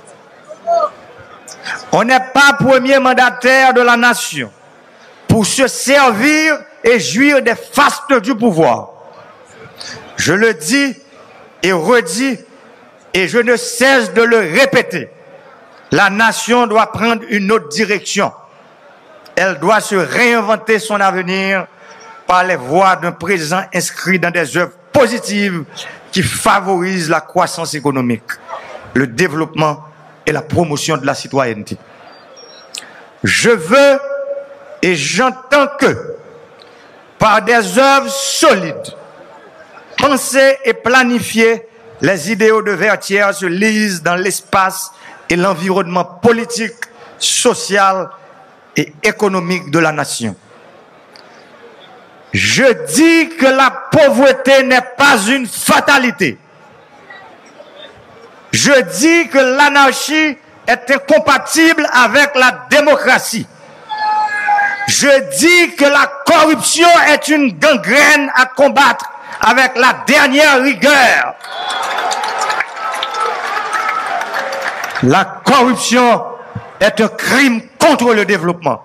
On n'est pas premier mandataire de la nation pour se servir et jouir des fastes du pouvoir. Je le dis et redis, et je ne cesse de le répéter. La nation doit prendre une autre direction. Elle doit se réinventer son avenir par les voies d'un présent inscrit dans des œuvres positives qui favorisent la croissance économique, le développement et la promotion de la citoyenneté. Je veux et j'entends que, par des œuvres solides, penser et planifier, les idéaux de Vertières se lisent dans l'espace et l'environnement politique, social et économique de la nation. Je dis que la pauvreté n'est pas une fatalité. Je dis que l'anarchie est incompatible avec la démocratie. Je dis que la corruption est une gangrène à combattre avec la dernière rigueur. La corruption est un crime contre le développement.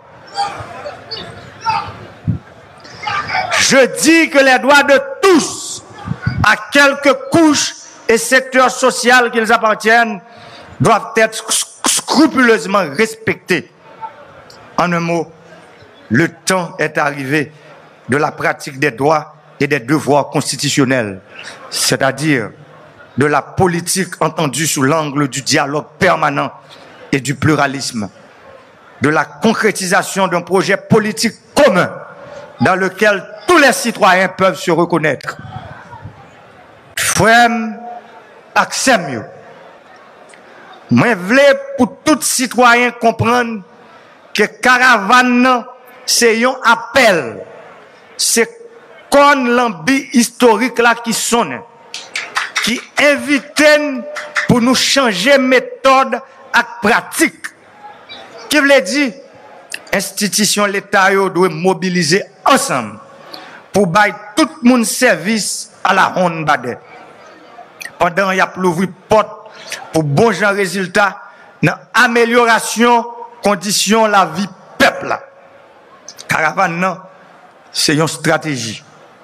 Je dis que les droits de tous, à quelques couches et secteurs sociaux qu'ils appartiennent, doivent être scrupuleusement respectés. En un mot, le temps est arrivé de la pratique des droits et des devoirs constitutionnels, c'est-à-dire de la politique entendue sous l'angle du dialogue permanent et du pluralisme, de la concrétisation d'un projet politique commun dans lequel tous les citoyens peuvent se reconnaître. Frère, accès moi voulais pour tout citoyen comprendre que caravane c'est un appel, c'est comme l'ambi historique là qui sonne, qui invite pour nous changer méthode et pratique. Qui veut dire, institution l'État doit mobiliser ensemble pour bailler tout le monde service à la ronde badé. Pendant il y a l'ouvrir porte pour bon genre résultat dans amélioration condition la vie peuple. Caravane non, c'est une stratégie.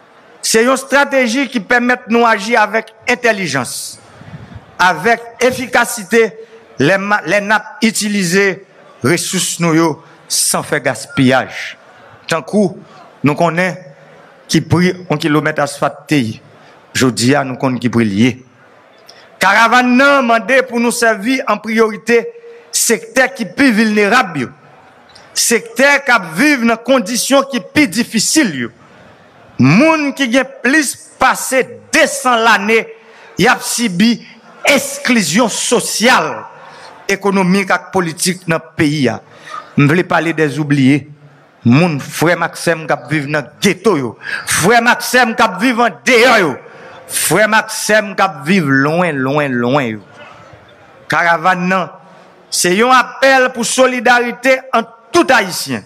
C'est une stratégie qui permet de nous agir avec intelligence, avec efficacité, les nappes utiliser ressources nous sans faire gaspillage. Tant que nous connaissons qui pris 1 kilomètre asphalte, je dis à nous connaissons qui pris lié. Caravane n'a demandé pour nous servir en priorité secteur qui plus vulnérable, secteur qui vivent dans conditions qui plus difficiles. Moun qui gen plus passé 200 l'année, y a subi exclusion sociale, économique et politique dans le pays. Je veux parler des oubliés. Moun frère Maxime qui vivent dans le ghetto, frère Maxime qui vivent en dehors, frère Maxime qui vivent loin. Caravane nan, c'est un appel pour solidarité entre tout Haïtien.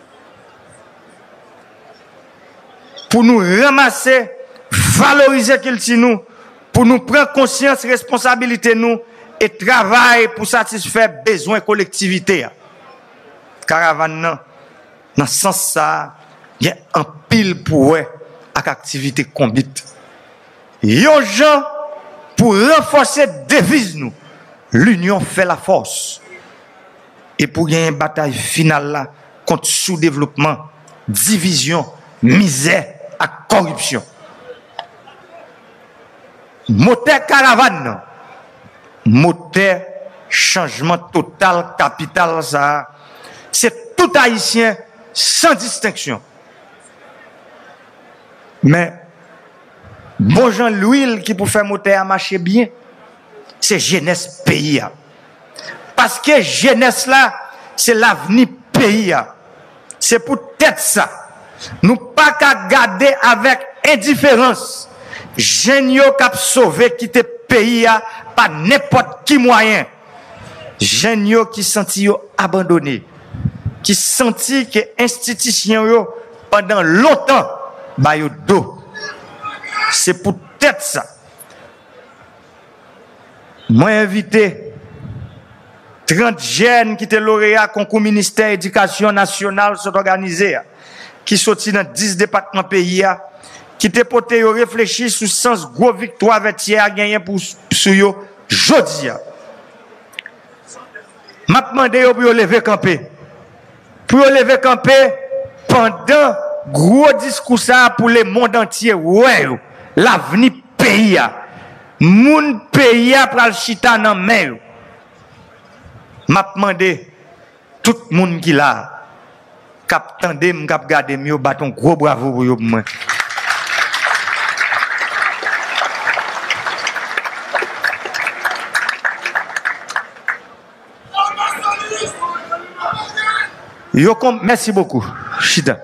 Pour nous ramasser, valoriser qu'il nous, pour nous prendre conscience, responsabilité nous, et travailler pour satisfaire besoins collectivité. Caravane nan, dans ce sens ça, il y a un pile pour eux avec activité combite. Yon gens pour renforcer devise nous, l'union fait la force. Et pour gagner une bataille finale là contre sous-développement, division, misère et corruption. Moteur caravane, moteur changement total capital ça, c'est tout haïtien sans distinction. Mais bon Jean l'huile qui pour faire moteur marcher bien, c'est jeunesse pays. Parce que jeunesse là, c'est l'avenir pays. C'est pour tête ça. Nous pas qu'à garder avec indifférence. Jeunes qui ont sauvé quitter pays par n'importe qui moyen. Jeunes qui senti abandonnés, qui senti que institution pendant longtemps ba yo dos. C'est pour tête ça. Moi invité 30 jeunes qui étaient lauréats concours ministère éducation nationale sont organisés, qui sortis dans 10 départements pays, qui étaient portés réfléchir sur sens gros victoire vertière à gagner pour yo jodi. M'a demandé pour lever camper. Pour lever camper pendant gros discours ça pour le monde entier. Ouais, l'avenir pays. Moun pays pral chita nan main. M'a demandé tout le monde qui là, cap tande m'kap gade mieux bâton gros bravo pour yo moi. Yo comme merci beaucoup chita.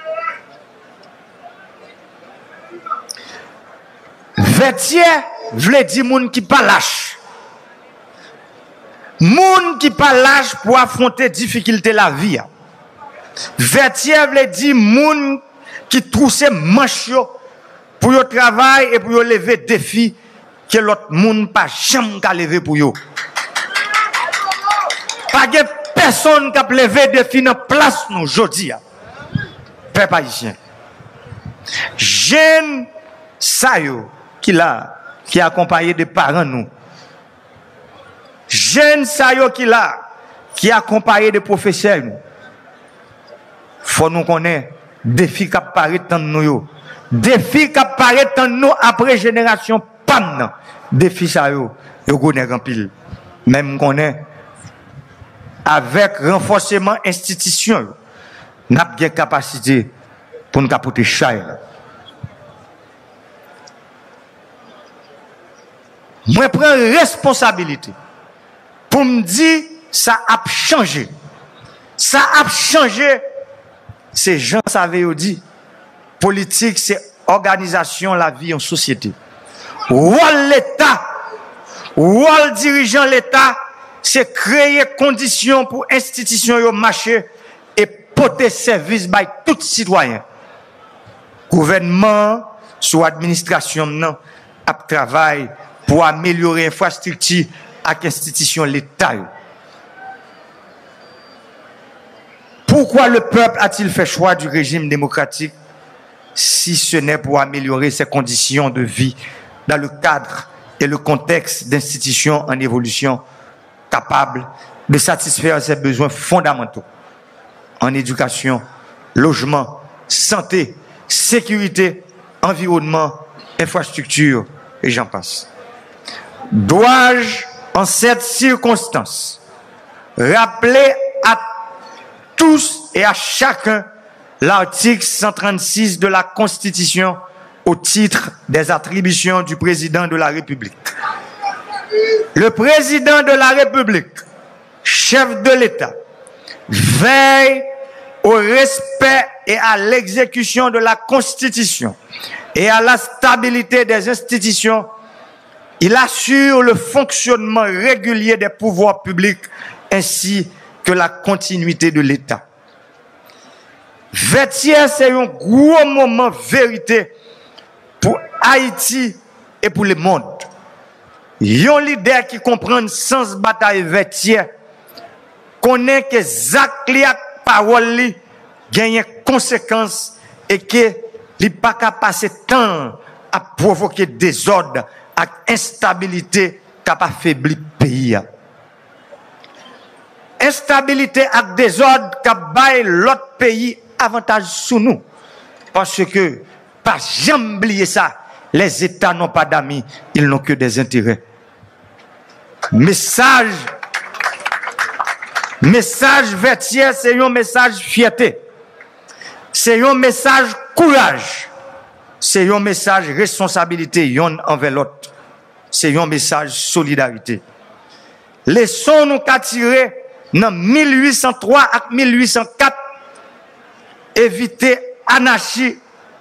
Vertier vle di moun qui pas lâche. Moun qui pas lâche pour affronter difficulté la vie. Vertier vle di moun qui trousse manche pour yo travail et pour yo lever défi que l'autre moun pas jamais ka lever pour yo. Pas de personne qui a levé défi dans place nous jodi. Peuple haïtien. Jeune sa yo qui là qui accompagné des parents nous. Jeune sa yo qui là qui accompagné des professeurs nous. Faut nous connaître défi qui apparaît dans nous yo. Défi qui apparaît dans nous après génération pam. Défi sa yo connaît en pile. Même connaît avec renforcement institution n'a pas capacité pour nous capoter cher. Moi prends responsabilité pour me dire ça a changé. Ça a changé. Ces gens savaient dit politique c'est organisation la vie en société. Rôle l'État, rôle dirigeant l'État, c'est créer conditions pour institutions yo marcher et porter service by tout citoyen. Gouvernement sous administration non a travail pour améliorer l'infrastructure avec institution l'État. Pourquoi le peuple a-t-il fait choix du régime démocratique? si ce n'est pour améliorer ses conditions de vie dans le cadre et le contexte d'institutions en évolution capables de satisfaire ses besoins fondamentaux en éducation, logement, santé, sécurité, environnement, infrastructure et j'en passe. Dois-je, en cette circonstance, rappeler à tous et à chacun l'article 136 de la Constitution au titre des attributions du président de la République. Le président de la République, chef de l'État, veille au respect et à l'exécution de la Constitution et à la stabilité des institutions. Il assure le fonctionnement régulier des pouvoirs publics ainsi que la continuité de l'État. Vêtier, c'est un gros moment vérité pour Haïti et pour le monde. Un leader qui comprend le sens bataille Vêtier connaît que Zakliak parole gagne conséquences et que il pas qu'à passer temps à provoquer désordre et instabilité qui a affaibli le pays. Instabilité et désordre qui a baillé l'autre pays avantage sous nous. Parce que, pas jamais oublier ça, les États n'ont pas d'amis, ils n'ont que des intérêts. Message Vêtier, c'est un message fierté. C'est un message courage. C'est un message responsabilité yon envers l'autre. C'est un message solidarité. Laissons-nous qu'à tirer dans 1803 à 1804 éviter anarchie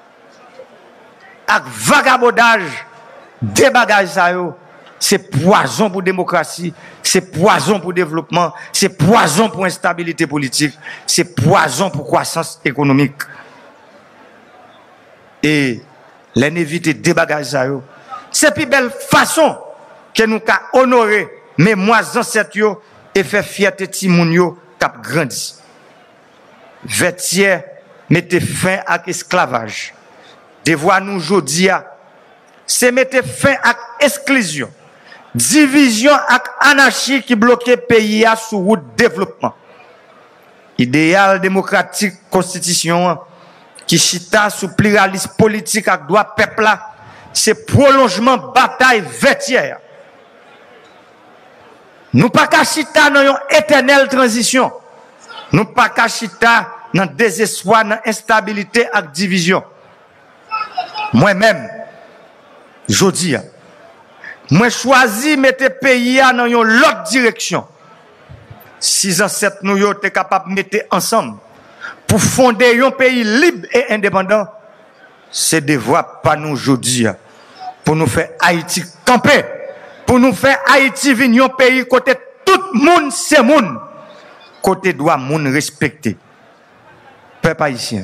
et vagabondage des bagages ça yo. C'est poison pour démocratie, c'est poison pour développement, c'est poison pour instabilité politique, c'est poison pour croissance économique. Et l'éviter des bagages ça yo, c'est plus belle façon que nous ka honorer mémoires ancêtres yo et faire fierté ti moun yo k'ap grandi. Vêtier mettez fin à l'esclavage. Devoir nous aujourd'hui, c'est mettre fin à l'exclusion, division et anarchie qui bloquait le pays sur route développement. Idéal démocratique constitution qui chita sous pluralisme politique avec droit peuple là, c'est prolongement bataille Vêtier. Nous pas qu'à chita dans une éternelle transition. Nous pas qu'à chita dans désespoir, dans instabilité et division. Moi-même, jodi, moi choisi mettre pays dans une autre direction. 6 ans 7 nous yo t'es capable de mettre ensemble pour fonder un pays libre et indépendant. C'est devoir pas nous jodi pour nous faire Haïti camper, pour nous faire Haïti venir un pays côté tout monde c'est monde, côté droit monde respecter. Peuple haïtien.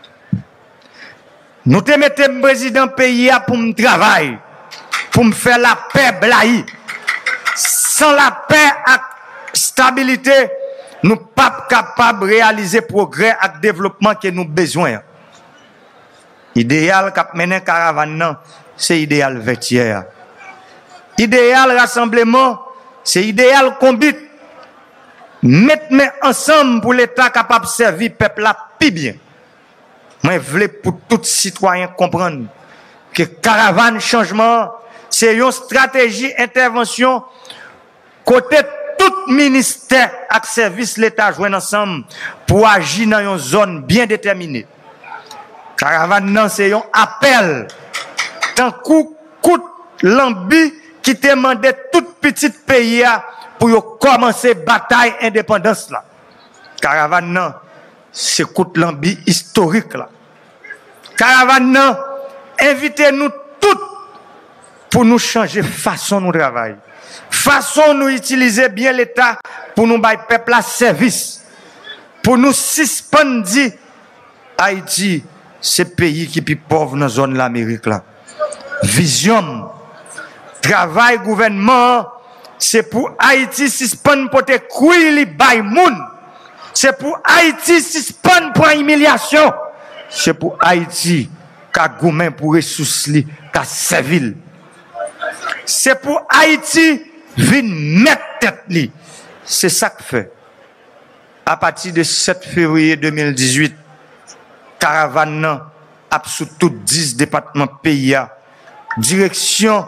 Nous te mettons président pays pour me travailler, pour me faire la paix blahi. Sans la paix et stabilité, nous ne sommes pas capables de réaliser progrès et développement que nous avons besoin. Idéal cap mener caravane, c'est idéal Vêtier. Idéal rassemblement, c'est idéal combat. Mettez ensemble pour l'État capable de servir le peuple là plus bien. Moi, je veux pour tout citoyen comprendre que caravane changement, c'est une stratégie intervention côté tout ministère et service l'État joignent ensemble pour agir dans une zone bien déterminée. Caravane, c'est un appel. Tant coup lambi qui demandait tout petit pays pour commencer bataille indépendance là. Caravane, c'est coup lambi historique là. Caravane, invitez-nous tous pour nous changer façon nous travailler. Façon nous utiliser bien l'État pour nous bailler peuple à service. Pour nous suspendre Haïti, c'est pays qui est plus pauvre dans la zone de l'Amérique là. Vision, travail, gouvernement, c'est pour Haïti suspendre pour te couiller les bail moun. C'est pour Haïti suspendre pour humiliation. C'est pour Haïti qu'a gourmand pour ressources li, qu'a servil. C'est pour Haïti vin mettre tête li. C'est ça que fait. À partir de 7 février 2018, caravane nan ap sous tout 10 départements pays a. Direction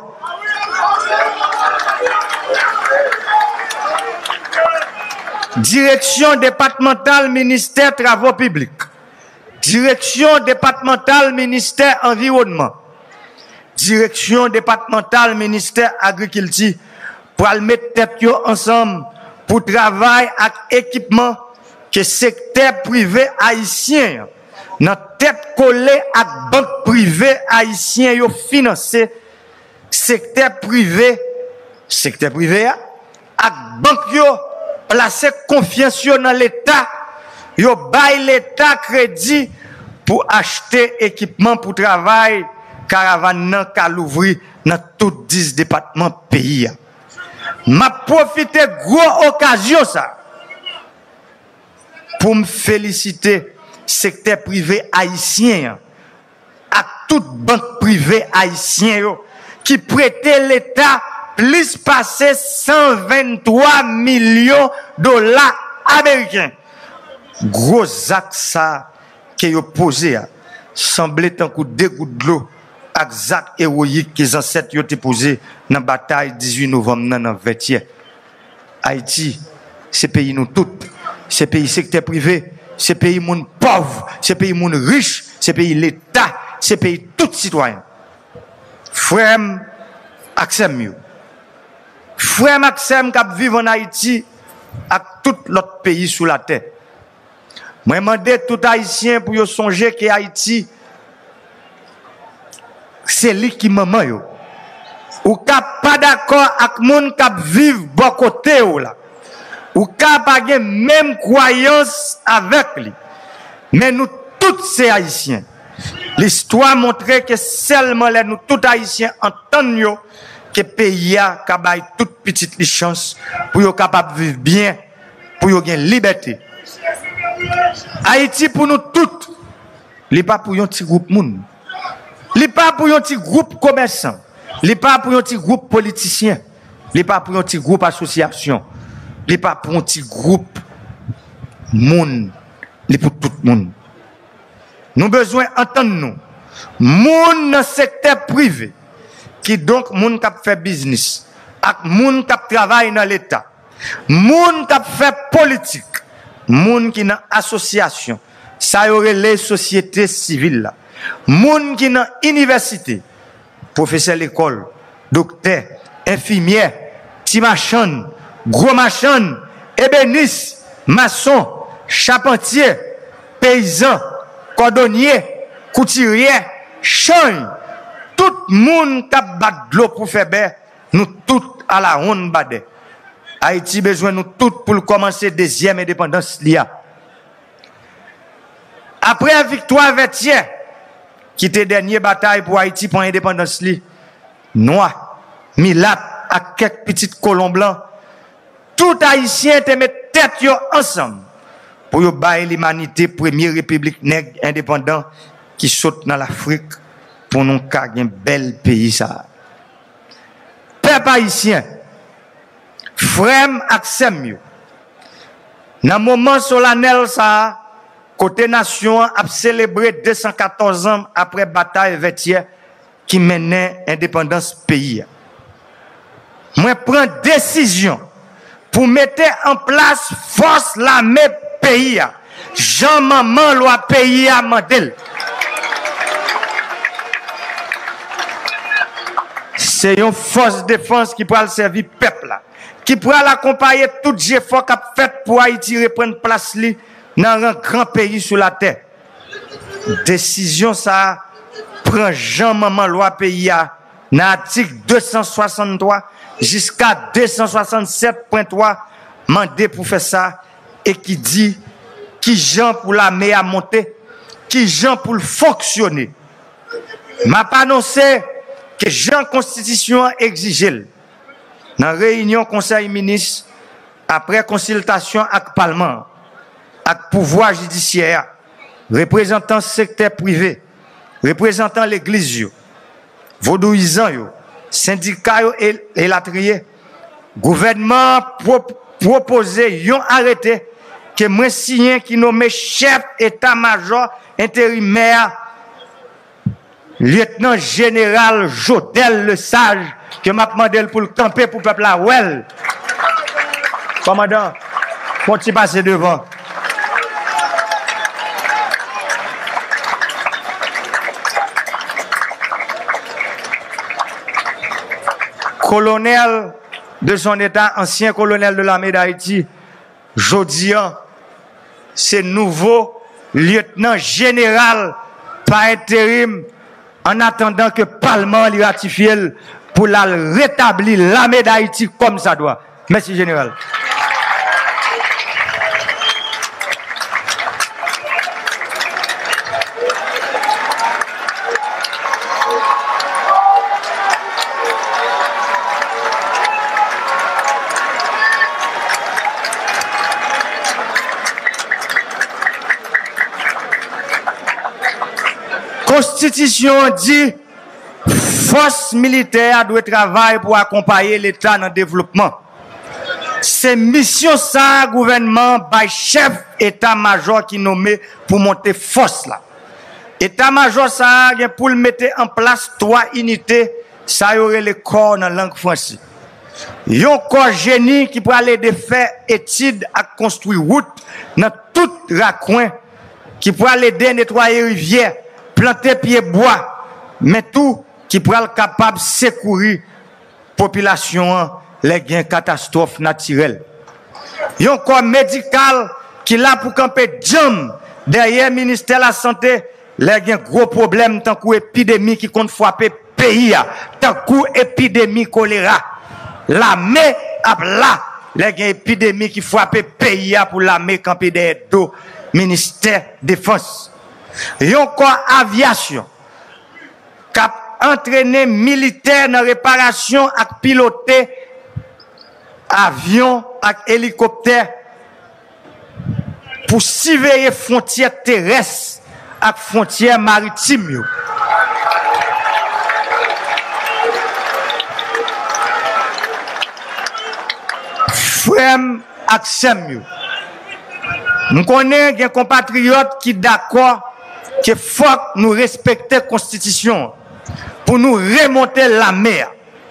départementale ministère Travaux publics. Direction départementale ministère Environnement. Direction départementale ministère Agriculture pour mettre tête yo ensemble pour travailler avec équipement que secteur privé haïtien dans tête collée avec banque privée haïtien yo financé secteur privé avec banque yo placer confiance dans l'état yo bail l'état crédit pour acheter équipement pour travail caravane nan ka l'ouvrir dans tout 10 départements pays. M'a profité gros occasion ça pour me féliciter secteur privé haïtien à toute banque privée haïtien qui prêtait l'état plus passer 123 millions de dollars américains. Gros acte ça que yo posé semblait un coup de gouttes de l'eau acte héroïque que les ancêtres yo te posé dans la bataille 18 novembre dans 20e. Haïti, c'est pays nous toutes, c'est pays secteur privé, c'est pays monde pauvre, c'est pays monde riche, c'est pays l'État, c'est pays tout citoyen. Frère Axem yo. Frère Maxime qui vivent en Haïti à tout l'autre pays sous la terre. Moi, je demande tout Haïtien pour yo songer que Haïti, c'est lui qui maman yo. Ou ka pas d'accord avec moun qui vivent bon côté ou là. Ou ka pas gen même croyance avec lui. Mais nous tous ces Haïtiens. L'histoire montre que seulement les nous tous Haïtiens entendent yo que pays a kabay toute petite chance pour yo capable vivre bien, pour yo gen liberté. Haïti pour nous toutes, li pas pour un petit groupe moun. Li pas pour un petit groupe commerçant, li pas pour un petit groupe politicien, li pas pour un petit groupe association, li pas pour un petit groupe moun, li pour tout moun. Nous besoin entendre nous. Moun dans secteur privé qui donc moun k'ap fait business, ak moun k'ap travaille dans l'état, moun k'ap fait politique, moun qui dans association, ça y aurait les sociétés civiles là. Moun qui dans université, professeur l'école, docteur, infirmière, petit machin, gros machin, ébéniste, maçon, charpentier, paysan, cordonnier, couturier, chagne, tout moun k'ap bat de l'eau pour faire bain, nous tous à la ronde badé. Haïti besoin nous tous pour commencer deuxième indépendance lia. Après la victoire Vertier, qui était dernière bataille pour Haïti pour l'indépendance li, noir, milat, à quelques petites colons blancs, tout Haïtien te met tête yo ensemble pour yo bailler l'humanité première république nègre indépendant qui saute dans l'Afrique pour nous gagner un bel pays ça. Peuple haïtien, frère Axem yo, dans moment solennel ça, côté nation a célébré 214 ans après bataille Vertier qui menait indépendance pays. Moi prends décision pour mettre en place force l'armée pays. Jean maman loi pays à mandel. C'est une force de défense qui pourra servir peuple là, qui pourra l'accompagner tout effort qu'a fait pour Haïti reprendre place li dans un grand pays sur la terre. Décision ça prend Jean maman loi pays à dans l'article 263 jusqu'à 267.3 mandé pour faire ça et qui dit qui Jean pour l'armée à monter, qui Jean pour le fonctionner. M'a pas annoncé que Jean Constitution exige dans réunion conseil ministre après consultation avec parlement avec pouvoir judiciaire représentant secteur privé représentants l'église, vaudouisants, syndicats et latriers, gouvernement proposé, yon arrêté, que moi signé qui nommé chef état-major intérimaire, lieutenant général Jodel le Sage, que m'a demandé pour le camper pour le peuple là, well. Commandant, faut-il passer devant? Colonel de son état, ancien colonel de l'armée d'Haïti, Jodian, c'est nouveau lieutenant général par intérim en attendant que le Parlement lui ratifie pour la rétablir l'armée d'Haïti comme ça doit. Merci général. Constitution dit force militaire doit travailler pour accompagner l'État dans le développement. C'est mission ça, gouvernement, by chef état-major qui nommé pour monter force là. État-major ça, pour le mettre en place 3 unités, ça y aurait les corps dans la langue française. Yon corps génie qui pourrait aller faire études à construire route dans tout raccoin, qui pourrait l'aider à nettoyer rivière, planter pieds bois, mais tout qui pourrait être capable de secourir la population les gains catastrophes naturelles. Il y a un corps médical qui là pour camper jam derrière le ministère de la Santé, les gains gros problèmes tant qu'épidémie qui compte frapper pays, tant qu'épidémie choléra. L'armée a là, les gains épidémie qui frappe pays pour l'armée camper derrière dos, ministère défense. Il y a encore aviation qui a entraîné militaire dans réparation et piloter avion et hélicoptère pour surveiller frontières terrestres et frontières maritimes. Frem ak sem. Nous connaissons des compatriotes qui sont d'accord qu'il faut nous respecter la Constitution pour nous remonter la mer.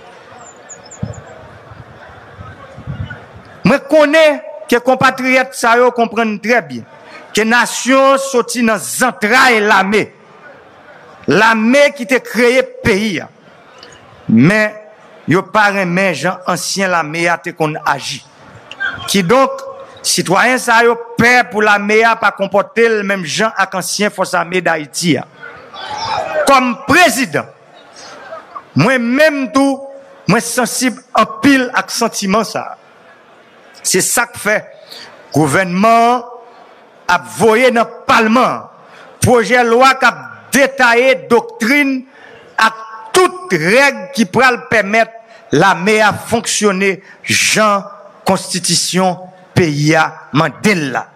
Je connais que les compatriotes comprennent très bien que la nation sortit dans les entrailles de l'armée. L'armée qui a créé le pays. Mais il n'y a pas de gens anciens l'armée qui ont agi. Qui donc, citoyens, ça yo peur pour la meilleure pas comporter le même genre avec ancien force armée d'Haïti. Comme président, moi-même tout, moi sensible en pile avec sentiment ça. C'est ça que fait gouvernement a voyé dans le Parlement projet de loi qui a détaillé doctrine à toute règle qui pourra permettre la meilleure fonctionner Jean Constitution pays à Mandela.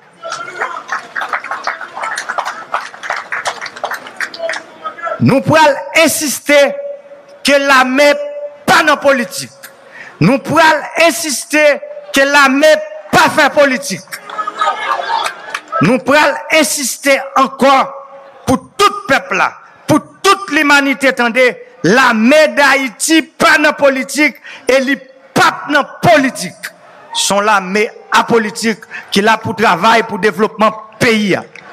Nous pourrons insister que l'armée pas dans politique. Nous pourrons insister que l'armée pas faire politique. Nous pourrons insister encore pour tout peuple là, pour toute l'humanité, attendez, l'armée d'Haïti pas dans politique et les pas dans politique. Sont l'armée apolitique qui est là pour travailler pour le développement pays.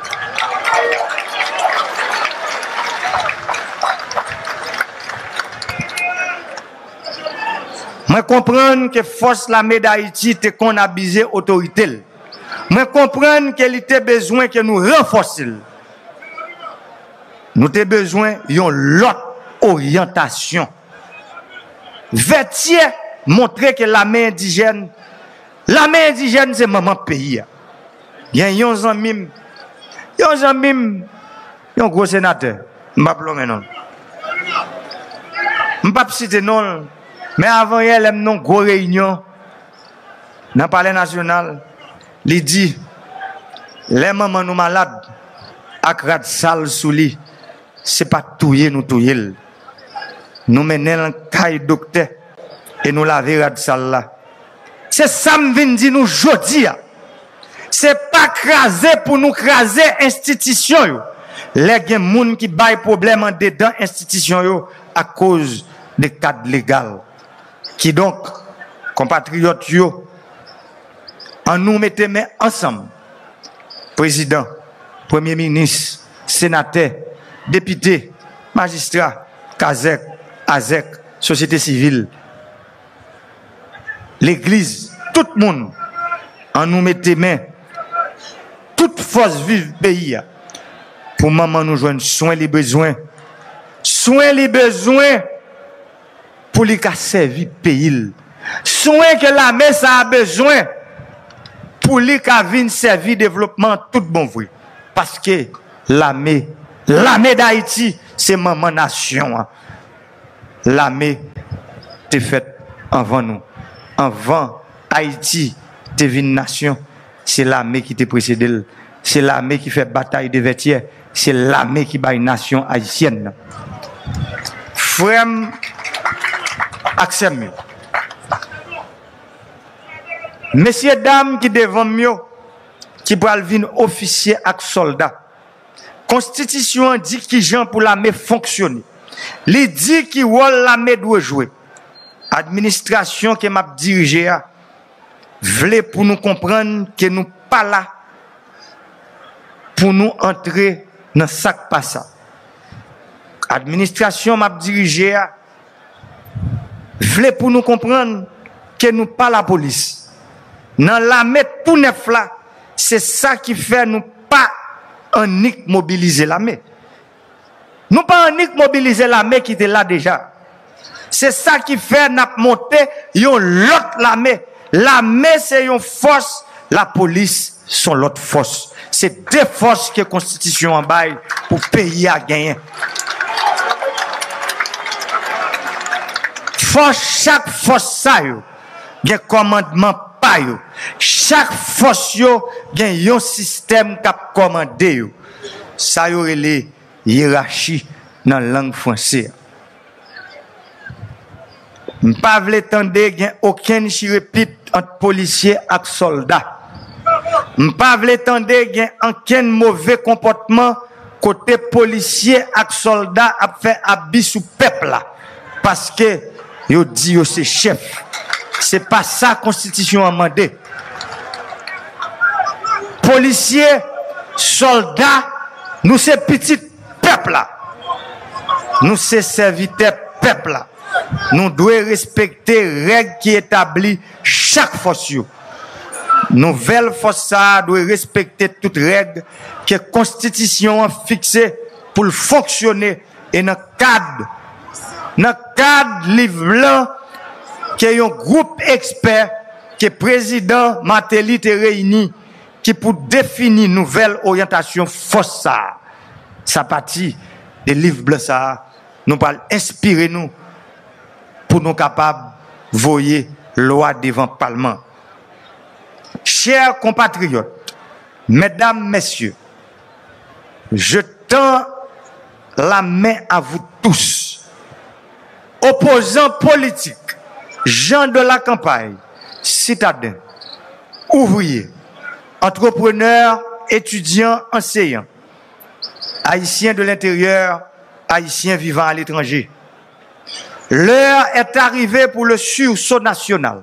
Je comprends que force l'armée d'Haïti te qu'on a bisé autorité. Je comprends qu'elle était besoin que nous renforcions. Nous avons besoin d'une l'autre orientation. Vertier montrer que l'armée indigène, c'est maman pays. Il y a un ami, un gros sénateur, je ne sais pas maintenant. Je ne sais pas citer non, mais avant il y a une grosse réunion dans le palais national. Il dit, les mamans nous malades, avec rat sale sous lit, c'est pas touyer nous touyer. Nous menons un caille docteur et nous laver la salle là. C'est ça me vient dire nous jodi. C'est pas craser pour nous craser institution yo. Les gen moun qui bail problème en dedans institution yo à cause des cadres légaux. Qui donc compatriotes yo en nous mettez main ensemble. Président, Premier ministre, sénateur, député, magistrat, Kazek, Azek, société civile, l'église, tout le monde, en nous mettez main, toute force vive pays, pour maman nous joindre soin les besoins pour les servir pays, soin que la messe a besoin pour les venir servir développement tout bon vrai, parce que l'armée d'Haïti c'est maman nation. L'armée t'est faite avant nous. Avant Haïti, t'es une nation. C'est l'armée qui t'est précédé. C'est l'armée qui fait bataille de Vertières. C'est l'armée qui bat une nation haïtienne. Frère, accepte. Messieurs, dames qui devant mieux, qui pourraient venir officier et soldats. Constitution dit qui gens pour l'armée fonctionner. Il dit qui rôle l'armée doit jouer. Administration que m'a dirigé voulait pour nous comprendre que nous pas là pour nous entrer dans sac pas ça. Administration m'a dirigé voulait pour nous comprendre que nous pas la police. Dans l'armée tout neuf là, c'est ça qui fait nous pas unique mobiliser l'armée. Nous pas unique mobiliser l'armée qui était là déjà. C'est ça qui fait n'a monter yon l'autre l'armée. L'armée c'est une force, la police sont l'autre force. C'est deux forces que la constitution en bail pour pays à gagner. Chaque force ça yo, gen commandement pas yo. Chaque force yo gen yon système k'ap commandé yo. Ça yo relé hiérarchie dans la langue française. M'pa vle tande gen aucun chirépite entre policiers et soldats. M'pa vle tande gen aucun mauvais comportement côté policier et soldats a fait abus sous peuple là. Parce que yo dit yo c'est chef. C'est pas ça constitution a mandé. Policiers, soldats, nous c'est petit peuple là. Nous c'est serviteur peuple là. Nous devons respecter règles qui établissent chaque force. Nouvelle force ça doit respecter toutes règles que la constitution a fixées pour fonctionner et dans le cadre livre blanc qui est un groupe expert que le président Martelly est réuni qui pour définir nouvelle orientation force ça. Ça partit des livres blancs ça nous parle inspirer nous pour nous capables de voyer loi devant le Parlement. Chers compatriotes, mesdames, messieurs, je tends la main à vous tous, opposants politiques, gens de la campagne, citadins, ouvriers, entrepreneurs, étudiants, enseignants, haïtiens de l'intérieur, haïtiens vivant à l'étranger. L'heure est arrivée pour le sursaut national.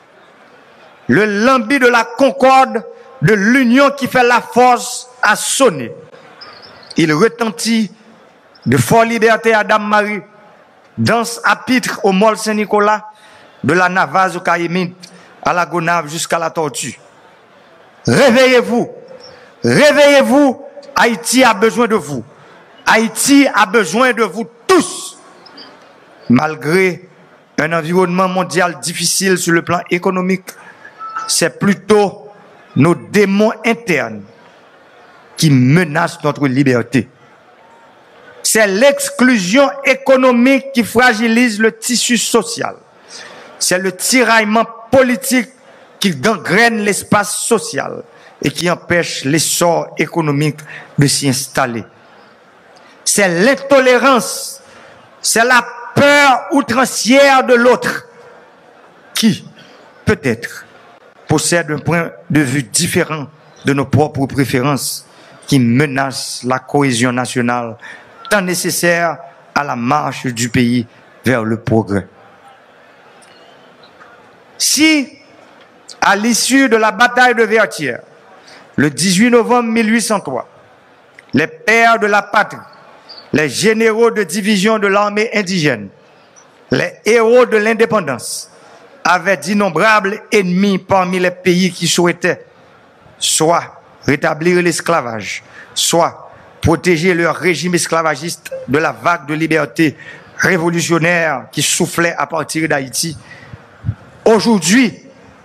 Le lambi de la concorde, de l'union qui fait la force a sonné. Il retentit de Fort Liberté à Dame-Marie, danse à Pitre au Mall Saint-Nicolas, de la Navaz au Caïmite, à la Gonave jusqu'à la Tortue. Réveillez-vous, réveillez-vous, Haïti a besoin de vous. Haïti a besoin de vous tous. Malgré un environnement mondial difficile sur le plan économique, c'est plutôt nos démons internes qui menacent notre liberté. C'est l'exclusion économique qui fragilise le tissu social. C'est le tiraillement politique qui gangrène l'espace social et qui empêche l'essor économique de s'y installer. c'est l'intolérance, c'est la peur outrancière de l'autre qui, peut-être, possède un point de vue différent de nos propres préférences qui menace la cohésion nationale tant nécessaire à la marche du pays vers le progrès. Si, à l'issue de la bataille de Vertières, le 18 novembre 1803, les pères de la patrie, les généraux de division de l'armée indigène, les héros de l'indépendance, avaient d'innombrables ennemis parmi les pays qui souhaitaient soit rétablir l'esclavage, soit protéger leur régime esclavagiste de la vague de liberté révolutionnaire qui soufflait à partir d'Haïti. Aujourd'hui,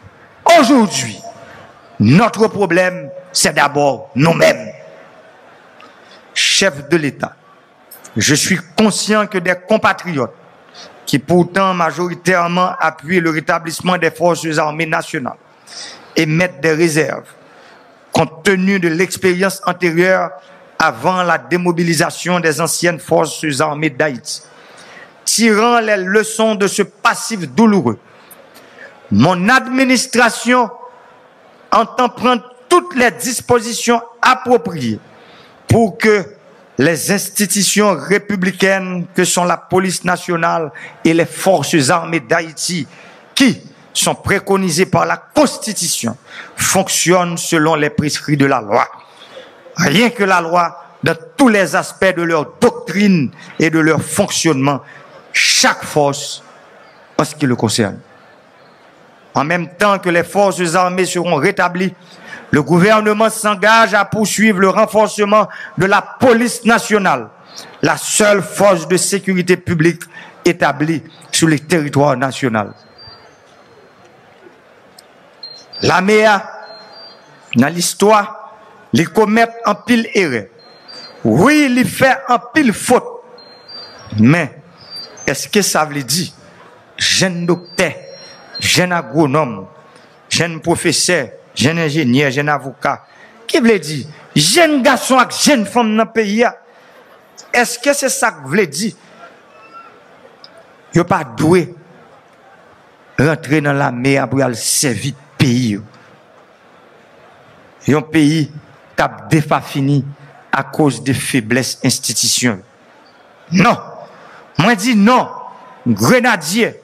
notre problème, c'est d'abord nous-mêmes. Chef de l'État, je suis conscient que des compatriotes qui pourtant majoritairement appuient le rétablissement des forces armées nationales émettent des réserves compte tenu de l'expérience antérieure avant la démobilisation des anciennes forces armées d'Haïti. Tirant les leçons de ce passif douloureux, mon administration entend prendre toutes les dispositions appropriées pour que les institutions républicaines que sont la police nationale et les forces armées d'Haïti, qui sont préconisées par la Constitution, fonctionnent selon les prescrits de la loi. Rien que la loi, dans tous les aspects de leur doctrine et de leur fonctionnement, chaque force en ce qui le concerne. En même temps que les forces armées seront rétablies, le gouvernement s'engage à poursuivre le renforcement de la police nationale, la seule force de sécurité publique établie sur le territoire national. L'armée, dans l'histoire, les commettent en pile erreur. Oui, il fait en pile faute. Mais, est-ce que ça veut dire, jeune docteur, jeune agronome, jeune professeur, jeune ingénieur, jeune avocat, qui veut dire, jeune garçon avec jeune femme dans le pays, est-ce que c'est ça que veut dire? Il n'y a pas doué rentrer dans l'armée pour aller servir le pays. Un pays qui a déjà fini à cause des faiblesses institutionnelles. Non. Moi, je dis non. Grenadier,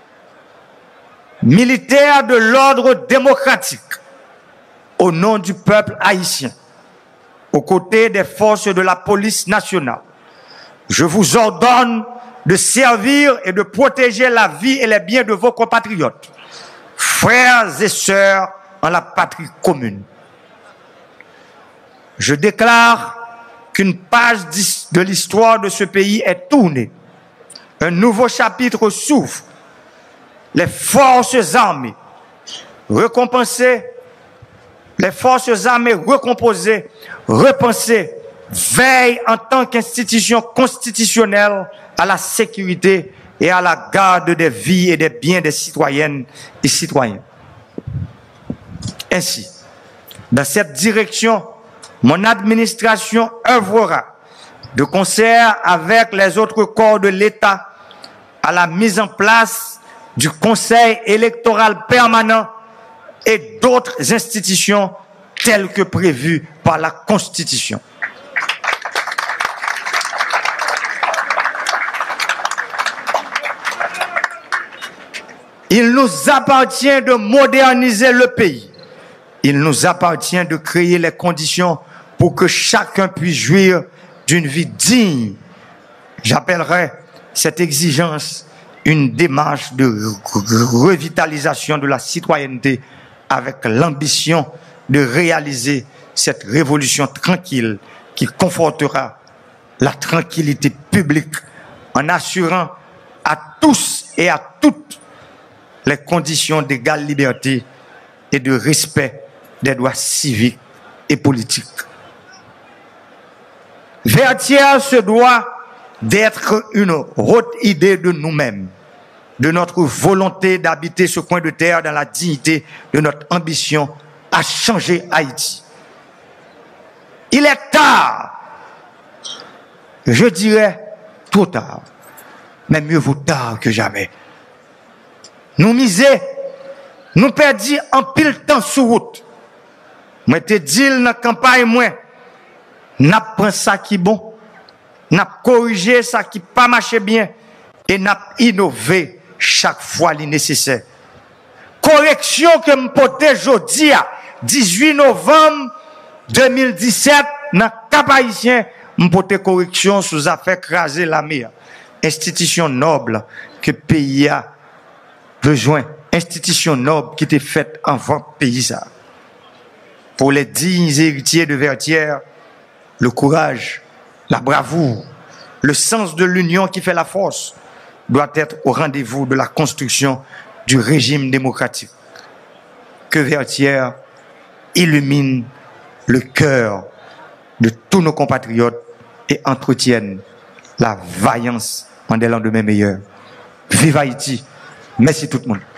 militaire de l'ordre démocratique, au nom du peuple haïtien, aux côtés des forces de la police nationale, je vous ordonne de servir et de protéger la vie et les biens de vos compatriotes, frères et sœurs en la patrie commune. Je déclare qu'une page de l'histoire de ce pays est tournée. Un nouveau chapitre s'ouvre. Les forces armées récompensées, les forces armées recomposées, repensées, veillent en tant qu'institution constitutionnelle à la sécurité et à la garde des vies et des biens des citoyennes et citoyens. Ainsi, dans cette direction, mon administration œuvrera de concert avec les autres corps de l'État à la mise en place du Conseil électoral permanent et d'autres institutions telles que prévues par la Constitution. Il nous appartient de moderniser le pays. Il nous appartient de créer les conditions pour que chacun puisse jouir d'une vie digne. J'appellerai cette exigence une démarche de revitalisation de la citoyenneté avec l'ambition de réaliser cette révolution tranquille qui confortera la tranquillité publique en assurant à tous et à toutes les conditions d'égale liberté et de respect des droits civiques et politiques. Vertières se doit d'être une haute idée de nous-mêmes, de notre volonté d'habiter ce coin de terre dans la dignité de notre ambition à changer Haïti. Il est tard. je dirais trop tard. Mais mieux vaut tard que jamais. Nous miser, nous perdons en pile temps sur route. Moi te dis dans la campagne, moi, n'a pris ça qui est bon, n'a corrigé ça qui pas marché bien, et n'a innové chaque fois les nécessaire. Correction que me porte jeudi à 18 novembre 2017 dans Cap Haïtien, me porte correction sous affaire craser la mer. Institution noble que pays a besoin, institution noble qui était faite avant pays ça. Pour les dignes héritiers de Vertières, le courage, la bravoure, le sens de l'union qui fait la force doit être au rendez-vous de la construction du régime démocratique. Que Vertières illumine le cœur de tous nos compatriotes et entretienne la vaillance en des lendemains meilleurs. Vive Haïti! Merci tout le monde.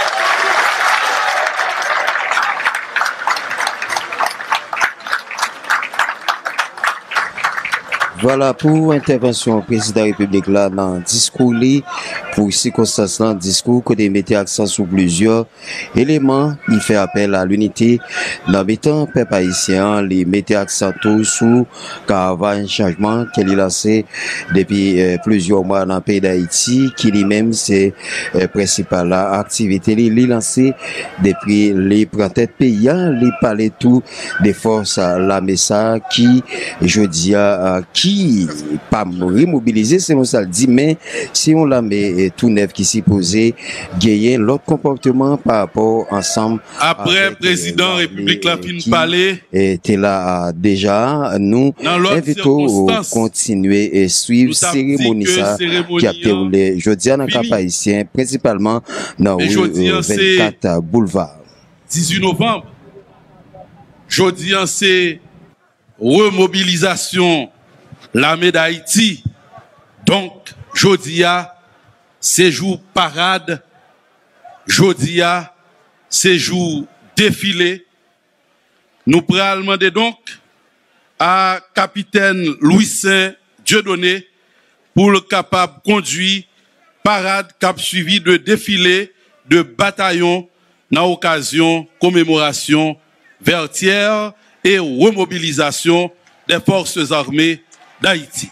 Voilà pour intervention président de la République là dans le discours pour circonstance là discours que des mettez accent sur plusieurs éléments. Il fait appel à l'unité dans mettant peuple haïtien, les mettez accent tout sur caravane changement qu'il a lancé depuis plusieurs mois dans le pays d'Haïti, qui lui-même c'est principale activité il lancé depuis les prend-tête payants, les palais tout des forces la Messa qui jeudi qui pas remobiliser selon ça le dit, mais si on la met tout neuf qui s'y posait gagner l'autre comportement par rapport ensemble après président République la fin parler était là déjà nous invitons continuer et suivre cérémonie ça qui a déroulé jeudi dans Cap Haïtien principalement dans rue 24 boulevard 18 novembre jeudi c'est remobilisation l'armée d'Haïti. Donc, jodia, c'est jour parade. Jodia, c'est jour défilé. Nous prenons demander donc à capitaine Louis Saint Dieudonné pour le capable conduire parade cap suivi de défilé de bataillons dans l'occasion commémoration Vertières et remobilisation des forces armées d'Haïti.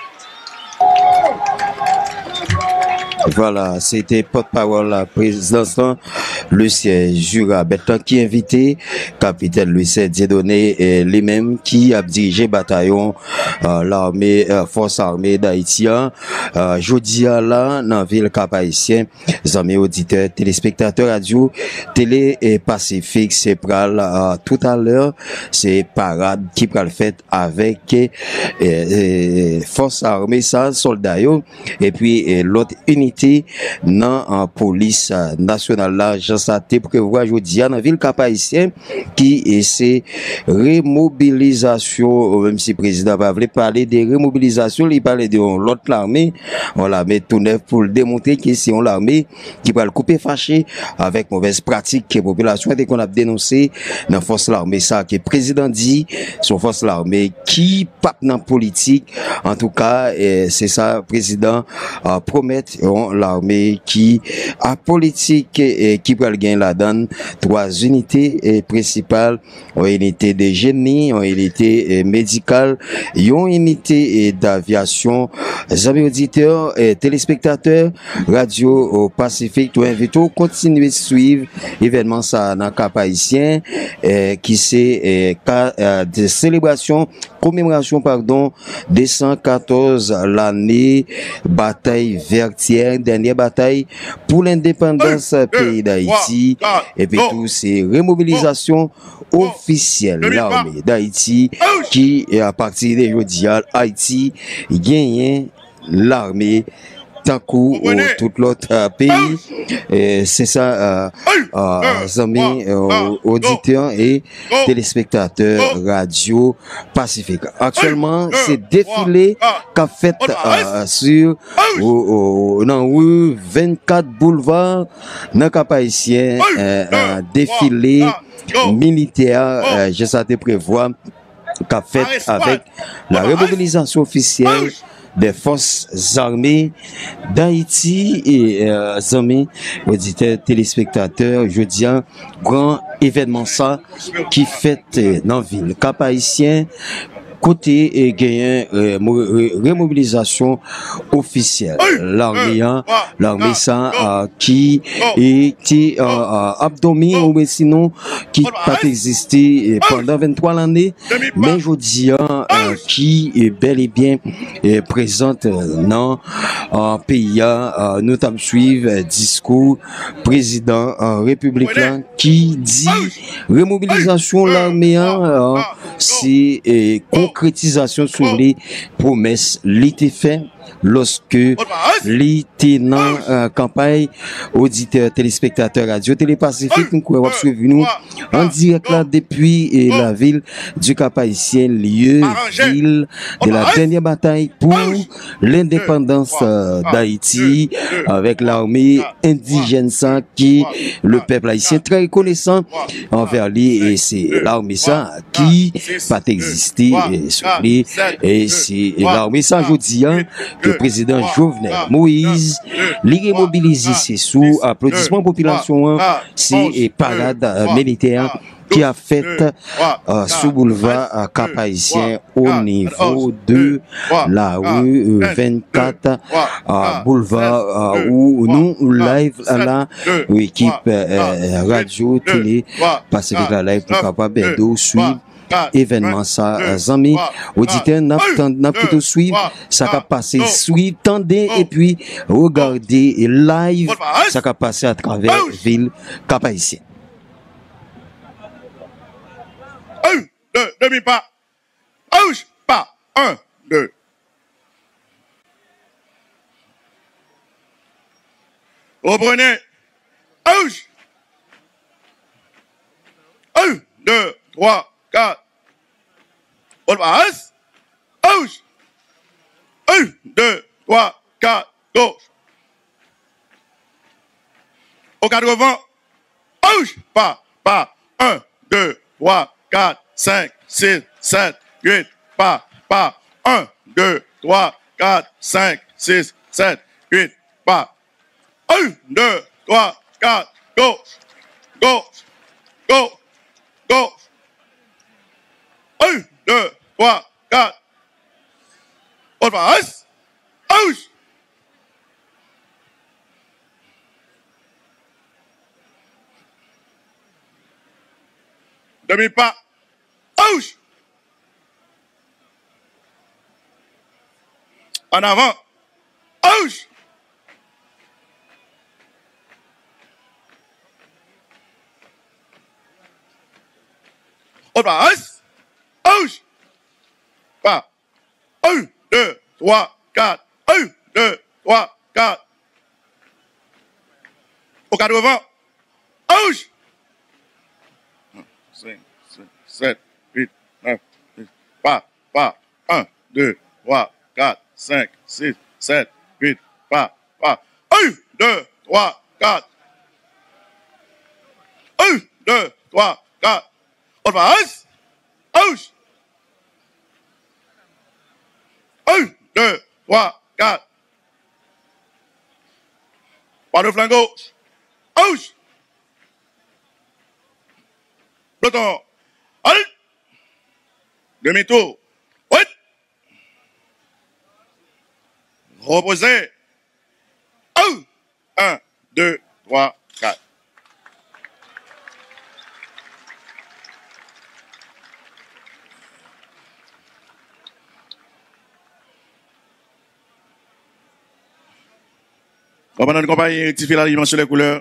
Voilà, c'était porte-parole la présidence le siège Jura Bertrand qui invité capitaine Louis Dieudonné et lui-même qui a dirigé bataillon l'armée force armée d'Haïti jeudi là dans ville Cap Haïtien. Amis auditeurs, téléspectateurs radio télé et Pacifique, c'est pral tout à l'heure, c'est parade qui pral fait avec force armée ça soldats et puis l'autre unité dans police nationale là ça te prévoit aujourd'hui dans ville Cap Haïtien qui essaie remobilisation même si président va voulait parler de remobilisation il parlait de l'autre l'armée on la met tout neuf pour démontrer que c'est l'armée qui va le couper fâché avec mauvaise pratique que population était qu'on a dénoncé dans force l'armée ça que président dit son force l'armée qui pas dans politique en tout cas c'est ça président promet l'armée qui a politique et qui va gagner la donne trois unités principales une unité de génie une unité médicale une unité d'aviation. Amis auditeurs et téléspectateurs radio Pacifique tout invite à continuer de suivre événement ça dans Cap Haïtien qui c'est de célébration commémoration pardon 214 l'année bataille Vertières dernière bataille pour l'indépendance pays d'Haïti et puis tout c'est remobilisation officielle l'armée d'Haïti qui à partir de aujourd'hui Haïti gagne l'armée tant coup tout l'autre pays c'est ça amis auditeurs et téléspectateurs radio Pacifique actuellement c'est défilé qu'a fait sur dans rue 24 boulevard dans Cap Haïtien défilé militaire je ça te prévoit qu'a fait avec la remobilisation officielle des forces armées d'Haïti et amis, auditeurs, téléspectateurs, je dis un grand événement ça qui fête dans la ville Cap-Haïtien côté et gagné remobilisation officielle l'armée ça qui était abdomen ou sinon qui pas existé pendant 23 années mais je dis qui est bel et bien présente dans pays nous t'avons suivre discours président républicain qui dit remobilisation l'armée c'est concrétisation sur les promesses l'été fait lorsque l'été dans campagne auditeurs téléspectateurs radio Télé Pacifique nous pouvons suivre nous en direct là depuis la ville du Cap-Haïtien lieu ville de la dernière bataille pour l'indépendance d'Haïti avec l'armée indigène ça qui le peuple haïtien très reconnaissant envers lui et c'est l'armée ça qui pas exister et c'est l'armée ça je dis que le président Jovenel Moïse li mobilisé c'est sous applaudissement population c'est parade militaire qui a fait sous boulevard Cap-Haïtien au niveau de la rue 24 boulevard où nous live à la équipe radio télé Pacifique la live pour capable de suivre événement ça amis auditeurs n'a plutôt suivre ça va passer suivre tendez et puis regarder live ça va passer à travers ville Cap-Haïtien. 1, 2, demi-pas. Gauche, pas. 1, 2. Reprenez. Gauche. 1, 2, 3, 4. On passe. Gauche. 1, 2, 3, 4. Gauche. Au 80. Gauche, pas. 1, 2, 3, 4, 5, 6, 7, 8, pas. 1, 2, 3, 4, 5, 6, 7, 8, pas. 1, 2, 3, 4, gauche, gauche, gauche, gauche. 1, 2, 3, 4. On passe. Gauche. Demi-pas. Gauche. En avant. Gauche. On passe. Gauche. Pas. 1, 2, 3, 4. 1, 2, 3, 4. Au 80. Gauche. 5, 6, 7, 8, 9, 10. Pas. 1, 2, 3, 4, 5, 6, 7, 8. Pas. 1, 2, 3, 4. 1, 2, 3, 4. On passe. Gauche. 1, 2, 3, 4. Pas de flanc gauche. Gauche. Peloton. Halt. Demi-tour. Ouais. Reposez. 1, 2, 3, 4. Commandant de compagnie, rectifier l'alignement sur les couleurs.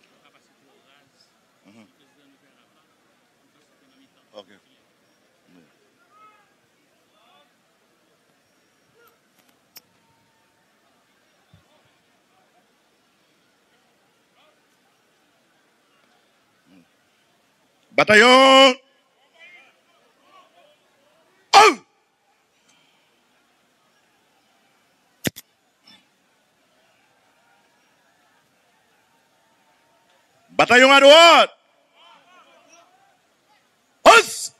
Okay. Bataillon. Oh! Bataillon à droite. Hausse.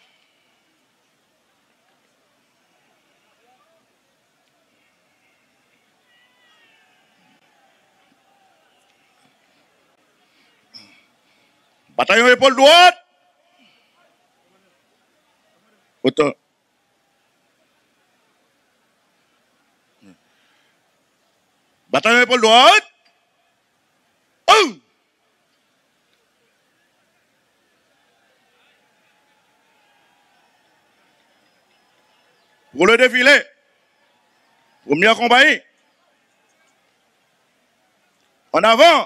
Bataillon épaule droite. Autant. Bataillon épaule droite. Oh! Pour le défilé. Première compagnie. En avant.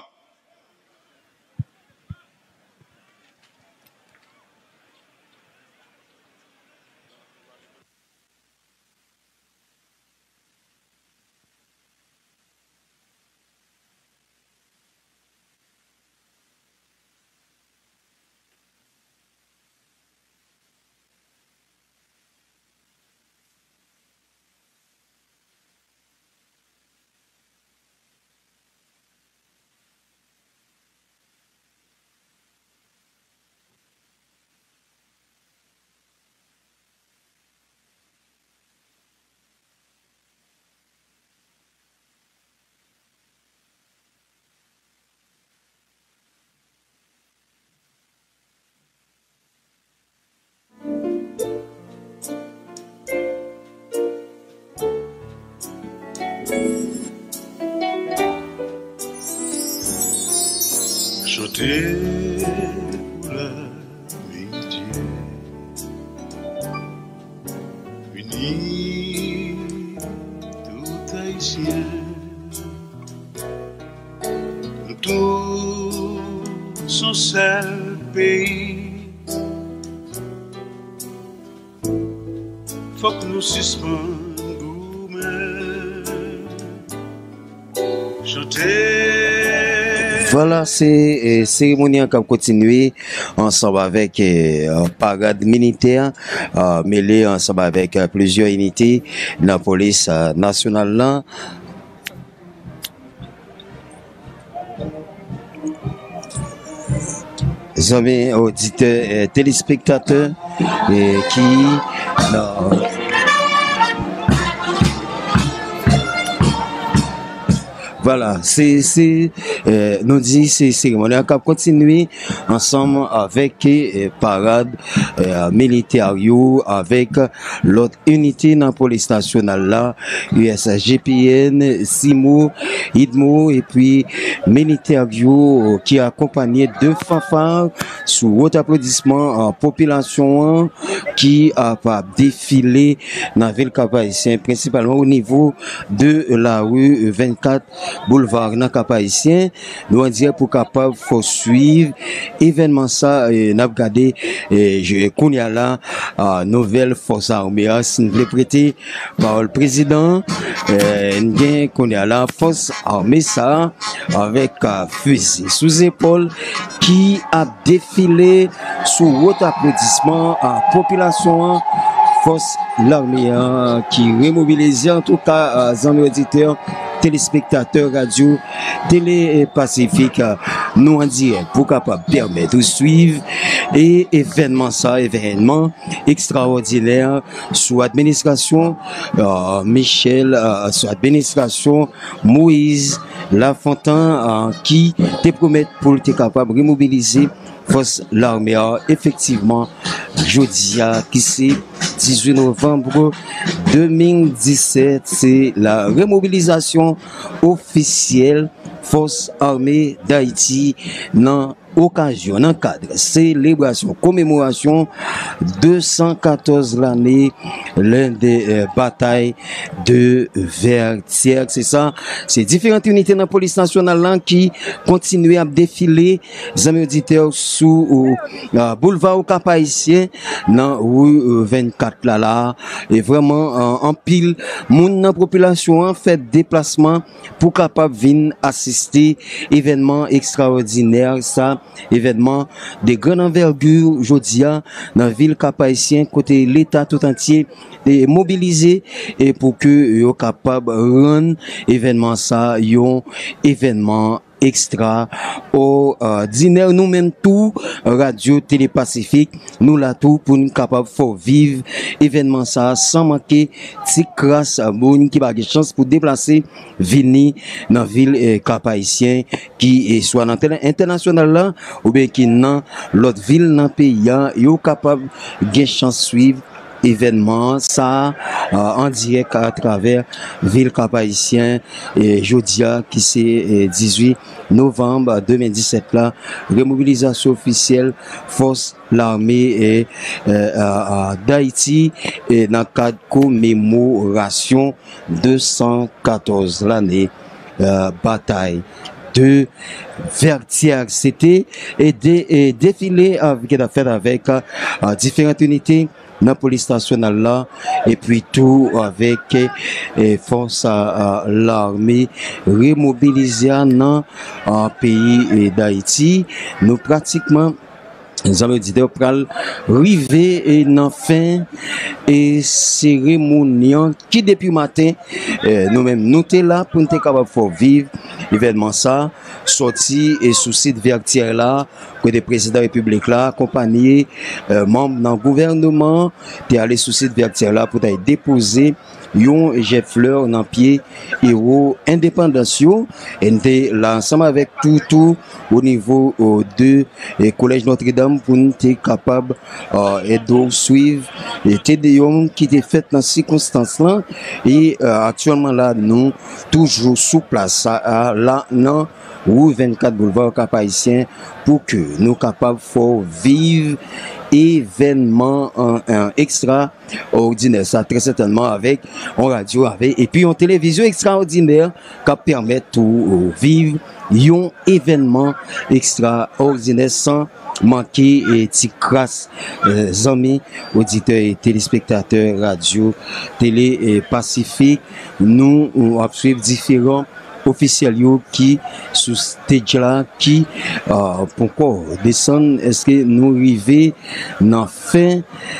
Chanter pour l'amitié, unir tout haïtien, nous tous son seul pays, faut que nous suspendons nous-mêmes, chanter. Voilà, c'est cérémonie qui a continué ensemble avec parade militaire, mêlée ensemble avec plusieurs unités de la police nationale là. Amis auditeurs, téléspectateurs voilà, nous dit c'est cérémonie qui a continué ensemble avec parade militaire avec l'autre unité dans la police nationale là, USGPN, SIMO, IDMO et puis militaire qui a accompagné deux fanfares sous haut applaudissement en population qui a pas défilé dans la ville Cap-Haïtien, principalement au niveau de la rue 24 boulevard dans Cap-Haïtien. Nous on dit pour capable faut suivre événement ça n'a regardé je connais là nouvelle force armée si vous voulez prêter par le président bien connais là force armée ça avec fusil sous épaule qui a défilé sous haut applaudissement à population force l'armée qui remobilise en tout cas amis auditeurs téléspectateurs radio télé Pacifique nous en direct pour capable permettre de suivre et événement extraordinaire sous administration Michel sous administration Moïse Lafontaine qui te promet pour être capable de remobiliser force l'armée effectivement jeudi qui c'est 18 novembre 2017 c'est la remobilisation officielle force armée d'Haïti dans occasion, dans le cadre, célébration, commémoration 214 l'année, l'un des batailles de Vertières. C'est ça, c'est différentes unités dans la police nationale là, qui continuent à défiler, les amis auditeurs, sous boulevard au Cap-Haïtien, dans rue 24 là, et vraiment en pile, moun dans la population fait déplacement pour capable venir assister événement extraordinaire, ça, événement de grande envergure jodia dans ville Cap-Haïtien côté l'état tout entier est mobilisé et pour que yo capable rendre événement ça yon événement extra au dîner nous même tout radio Télé Pacifique nous là tout pour nous capable faut vivre événement ça sans manquer ti grâce à moun qui pas de chance pour déplacer venir dans ville Cap-Haïtien qui est soit dans international là ou bien qui dans l'autre ville dans pays yo capable de chance suivre événement ça en direct à travers ville Cap-Haïtien et jodia qui c'est 18 novembre 2017 là remobilisation officielle force l'armée d'Haïti et dans cadre commémoration 214 l'année bataille de Vertières. C'était et défilé qui a fait avec différentes unités dans la police nationale là et puis tout avec force l'armée remobilisée dans le pays d'Haïti. Nous pratiquement les amis auditeurs pral rivé et dans fin et cérémonie qui depuis matin nous même nous t'es là pour nous capable faire vivre événement ça sorti et sous site Vertières là que le président de la République là accompagné membre dans le gouvernement t'es allé sous site Vertières là pour t'aller déposer yon jet fleur dans pied héros indépendance et t'es là ensemble avec tout au niveau de collège Notre-Dame pour nous être capable et de suivre et TDOM qui était fait dans ces circonstances là et actuellement là nous toujours sous place là non rue 24 boulevard Cap-Haïtien pour que nous capables faut vivre événement extraordinaire ça très certainement avec en radio avec et puis en télévision extraordinaire qui permet tout vivre un événement extraordinaire sans manquer et ti grâce amis auditeurs et téléspectateurs radio Télé Pacifique nous on suivre différents officiels qui sous stage là qui pourquoi descendre est-ce que nous arriver dans fin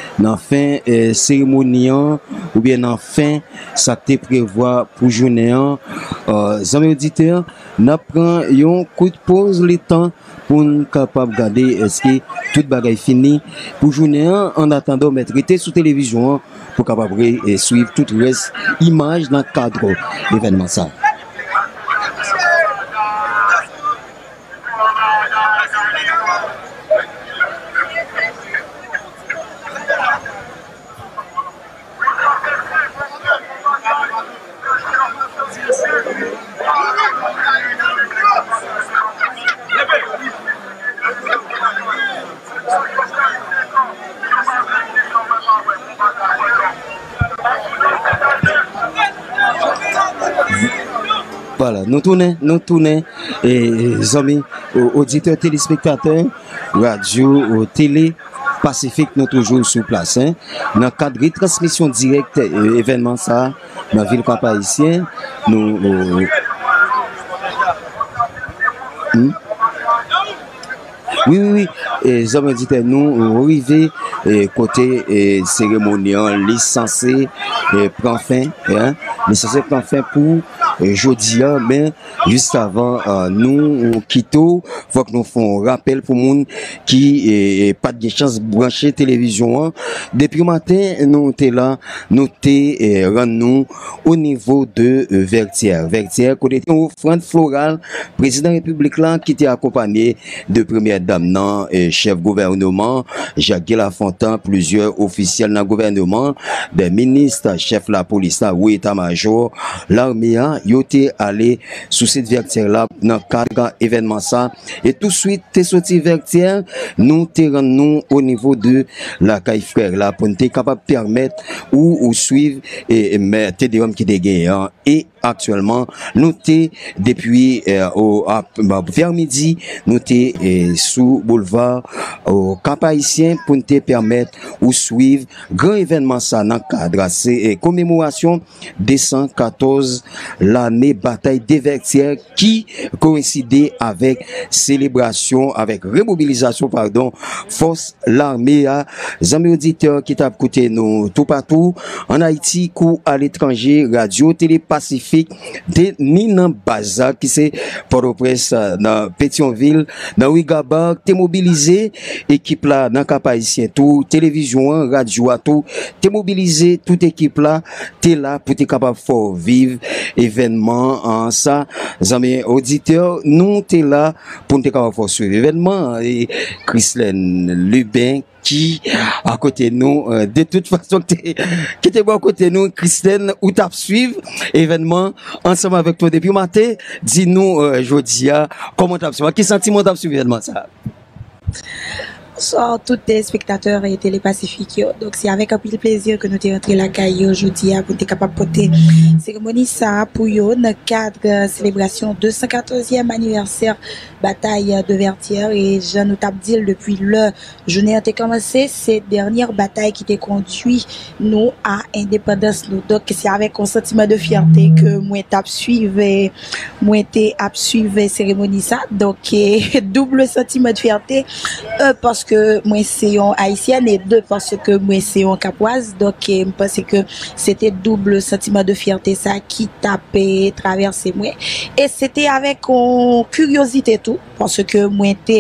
cérémonie ou bien dans fin ça te prévoit pour journée amis auditeurs n'a prend un coup de pause le temps pour nous capable garder est-ce que toute bagaille fini pour journée en attendant mettre sous télévision pour capable suivre tout le reste image dans le cadre événement ça. Voilà, nous tournons et amis auditeurs téléspectateurs radio Télé Pacifique nous toujours sous place dans le cadre de transmission directe événement ça dans la ville Cap-Haïtien nous oui les hommes auditeurs nous arrivés côté cérémonial licencié prend fin licencié prend fin pour jeudi mais juste avant nous quittons faut que nous font rappel pour monde qui pas de chance brancher télévision depuis matin nous t'es là nous t'es rend nous au niveau de Vertières côté offrande florale président République là qui était accompagné de première dame non chef gouvernement Jacques Lafontaine plusieurs officiels dans gouvernement des ministres chef la police là ou état-major l'armée yo t'es allé sous cette Vertières là dans cadre événement ça et tout de suite t'es sorti Vertières nous t'es rend nous au niveau de la caille frère là pour t'es capable permettre ou suivre et mettre des hommes qui dégagent et actuellement nous t'es depuis vers midi nous t'es sous boulevard au Cap-Haïtien pour te permettre ou suivre grand événement ça dans cadre c'est commémoration 214 la l'année bataille des Vertières qui coïncidait avec célébration, avec remobilisation, pardon, force l'armée à amis auditeurs qui t'a écouté nous tout partout en Haïti ou à l'étranger, radio Télé Pacifique de Nina Baza qui c'est Port-au-Prince dans Pétionville, dans Ouigabar, t'es mobilisé, équipe là dans Cap Haïtien tout, télévision, radio à tout, t'es mobilisé, toute équipe là, t'es là pour t'es capable de vivre événement en ça, amis auditeurs, nous t'es là pour t'es capable de suivre événement et Christine Lubin qui à côté nous de toute façon qui était bon à côté nous Christine ou t'as suivre événement ensemble avec toi depuis matin dis-nous Jodia comment t'as suivre, quel sentiment t'as suivre événement ça. Bonsoir tous les spectateurs et télépacifiques. Donc c'est avec un peu de plaisir que nous sommes rentrés la caille aujourd'hui pour être capable de porter cérémonie ça pour yo dans le cadre célébration 214e anniversaire bataille de Vertières et je nous tape dit depuis le journée a commencé cette dernière bataille qui était conduit nous à indépendance nous. Donc c'est avec un sentiment de fierté que moi tape suivre cérémonie ça. Donc double sentiment de fierté parce que moi c'est un haïtienne et deux parce que moi c'est un capoise. Donc je pense que c'était double sentiment de fierté ça qui tapait traversé moi et c'était avec curiosité tout parce que moi était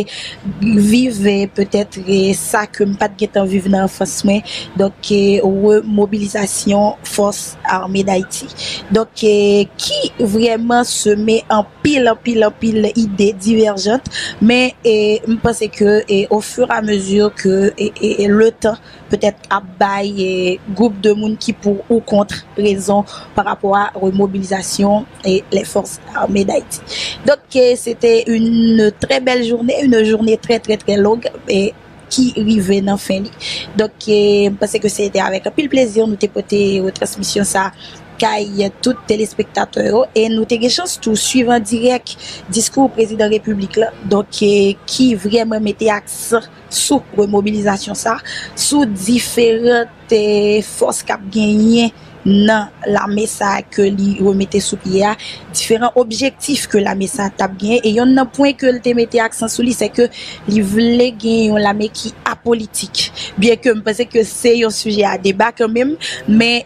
vivre peut-être ça que pas de temps vivre dans l'enfance moi. Donc mobilisation force armée d'Haïti. Donc qui vraiment se met en pile idées divergentes mais je pense que au fur et à mesure que le temps peut-être à bail groupe de monde qui pour ou contre raison par rapport à la mobilisation et les forces armées d'Haïti. Donc c'était une très belle journée, une journée très longue et qui arrivait dans fin. Donc parce que c'était avec un pile plaisir nous t'ai porté retransmission ça caille tout téléspectateurs et nous t'ai chance tout suivre en direct discours président République là donc qui vraiment mettait accent sur remobilisation ça sous différentes forces qui gagné dans la messa que li remettait sous pied différents objectifs que la messa t'a gagné et yon un point que te mettait accent sur lui c'est que li voulait gagner la mais qui apolitique bien que me pense que c'est un sujet à débat quand même mais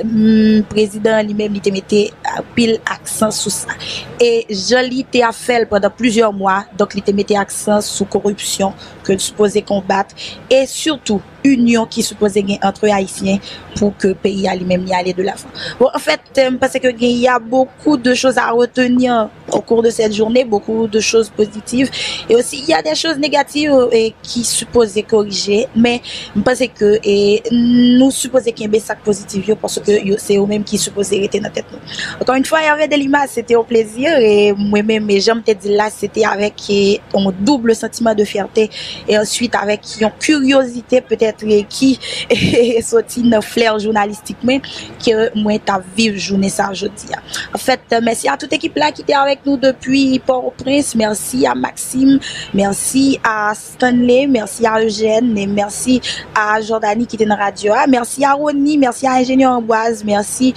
président lui-même il te mettait pile accent sur ça et joli te a fait pendant plusieurs mois donc il te mettait accent sur corruption que supposé combattre et surtout union qui supposait gagner entre haïtiens pour que le pays lui-même y aller de l'avant. Bon, en fait, parce que il y a beaucoup de choses à retenir au cours de cette journée, beaucoup de choses positives et aussi il y a des choses négatives qui supposaient corriger, mais je pense que nous supposons qu'il y ait des sacs positifs parce que c'est eux-mêmes qui supposaient rester dans la tête. Encore une fois, il y avait des limaces, c'était un plaisir et moi-même, j'aime te dire là, c'était avec un double sentiment de fierté et ensuite avec une curiosité peut-être qui est sorti dans flair journalistique mais que moi t'as vivre journée ça aujourd'hui. En fait, merci à toute équipe là qui était avec nous depuis Port-au-Prince, merci à Maxime, merci à Stanley, merci à Eugène et merci à Jordanie qui était dans la radio, merci à Ronnie, merci à Ingénieur Amboise, merci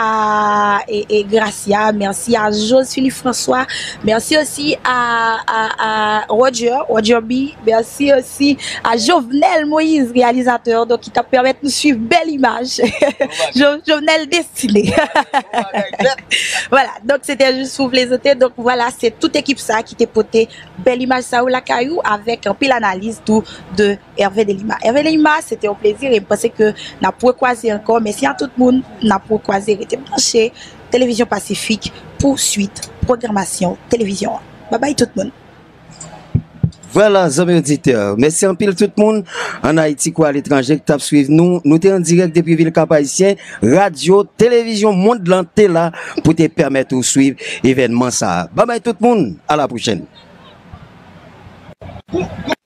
à Gracia, merci à Joseph François, merci aussi à Roger B, merci aussi à Jovenel Moïse réalisateur donc qui t'a permis de nous suivre belle image. Jovenel destiné. Voilà, donc c'était juste pour plaisanter. Donc voilà, c'est toute équipe ça qui t'a porté belle image ça ou la caillou avec un pile analyse tout de Hervé Delima. Hervé Delima, c'était un plaisir et je pensais que n'a pas croisé encore. Merci à tout le monde, n'a pas croisé, restez branché. Télévision Pacifique, poursuite, programmation, télévision. Bye bye tout le monde. Voilà, amis auditeurs. Merci en pile tout le monde en Haïti ou à l'étranger qui t'a suivi nous. Nous sommes en direct depuis Ville Cap Haïtien, radio, télévision, monde l'anté là pour te permettre de suivre événement ça. Bye bye tout le monde. À la prochaine.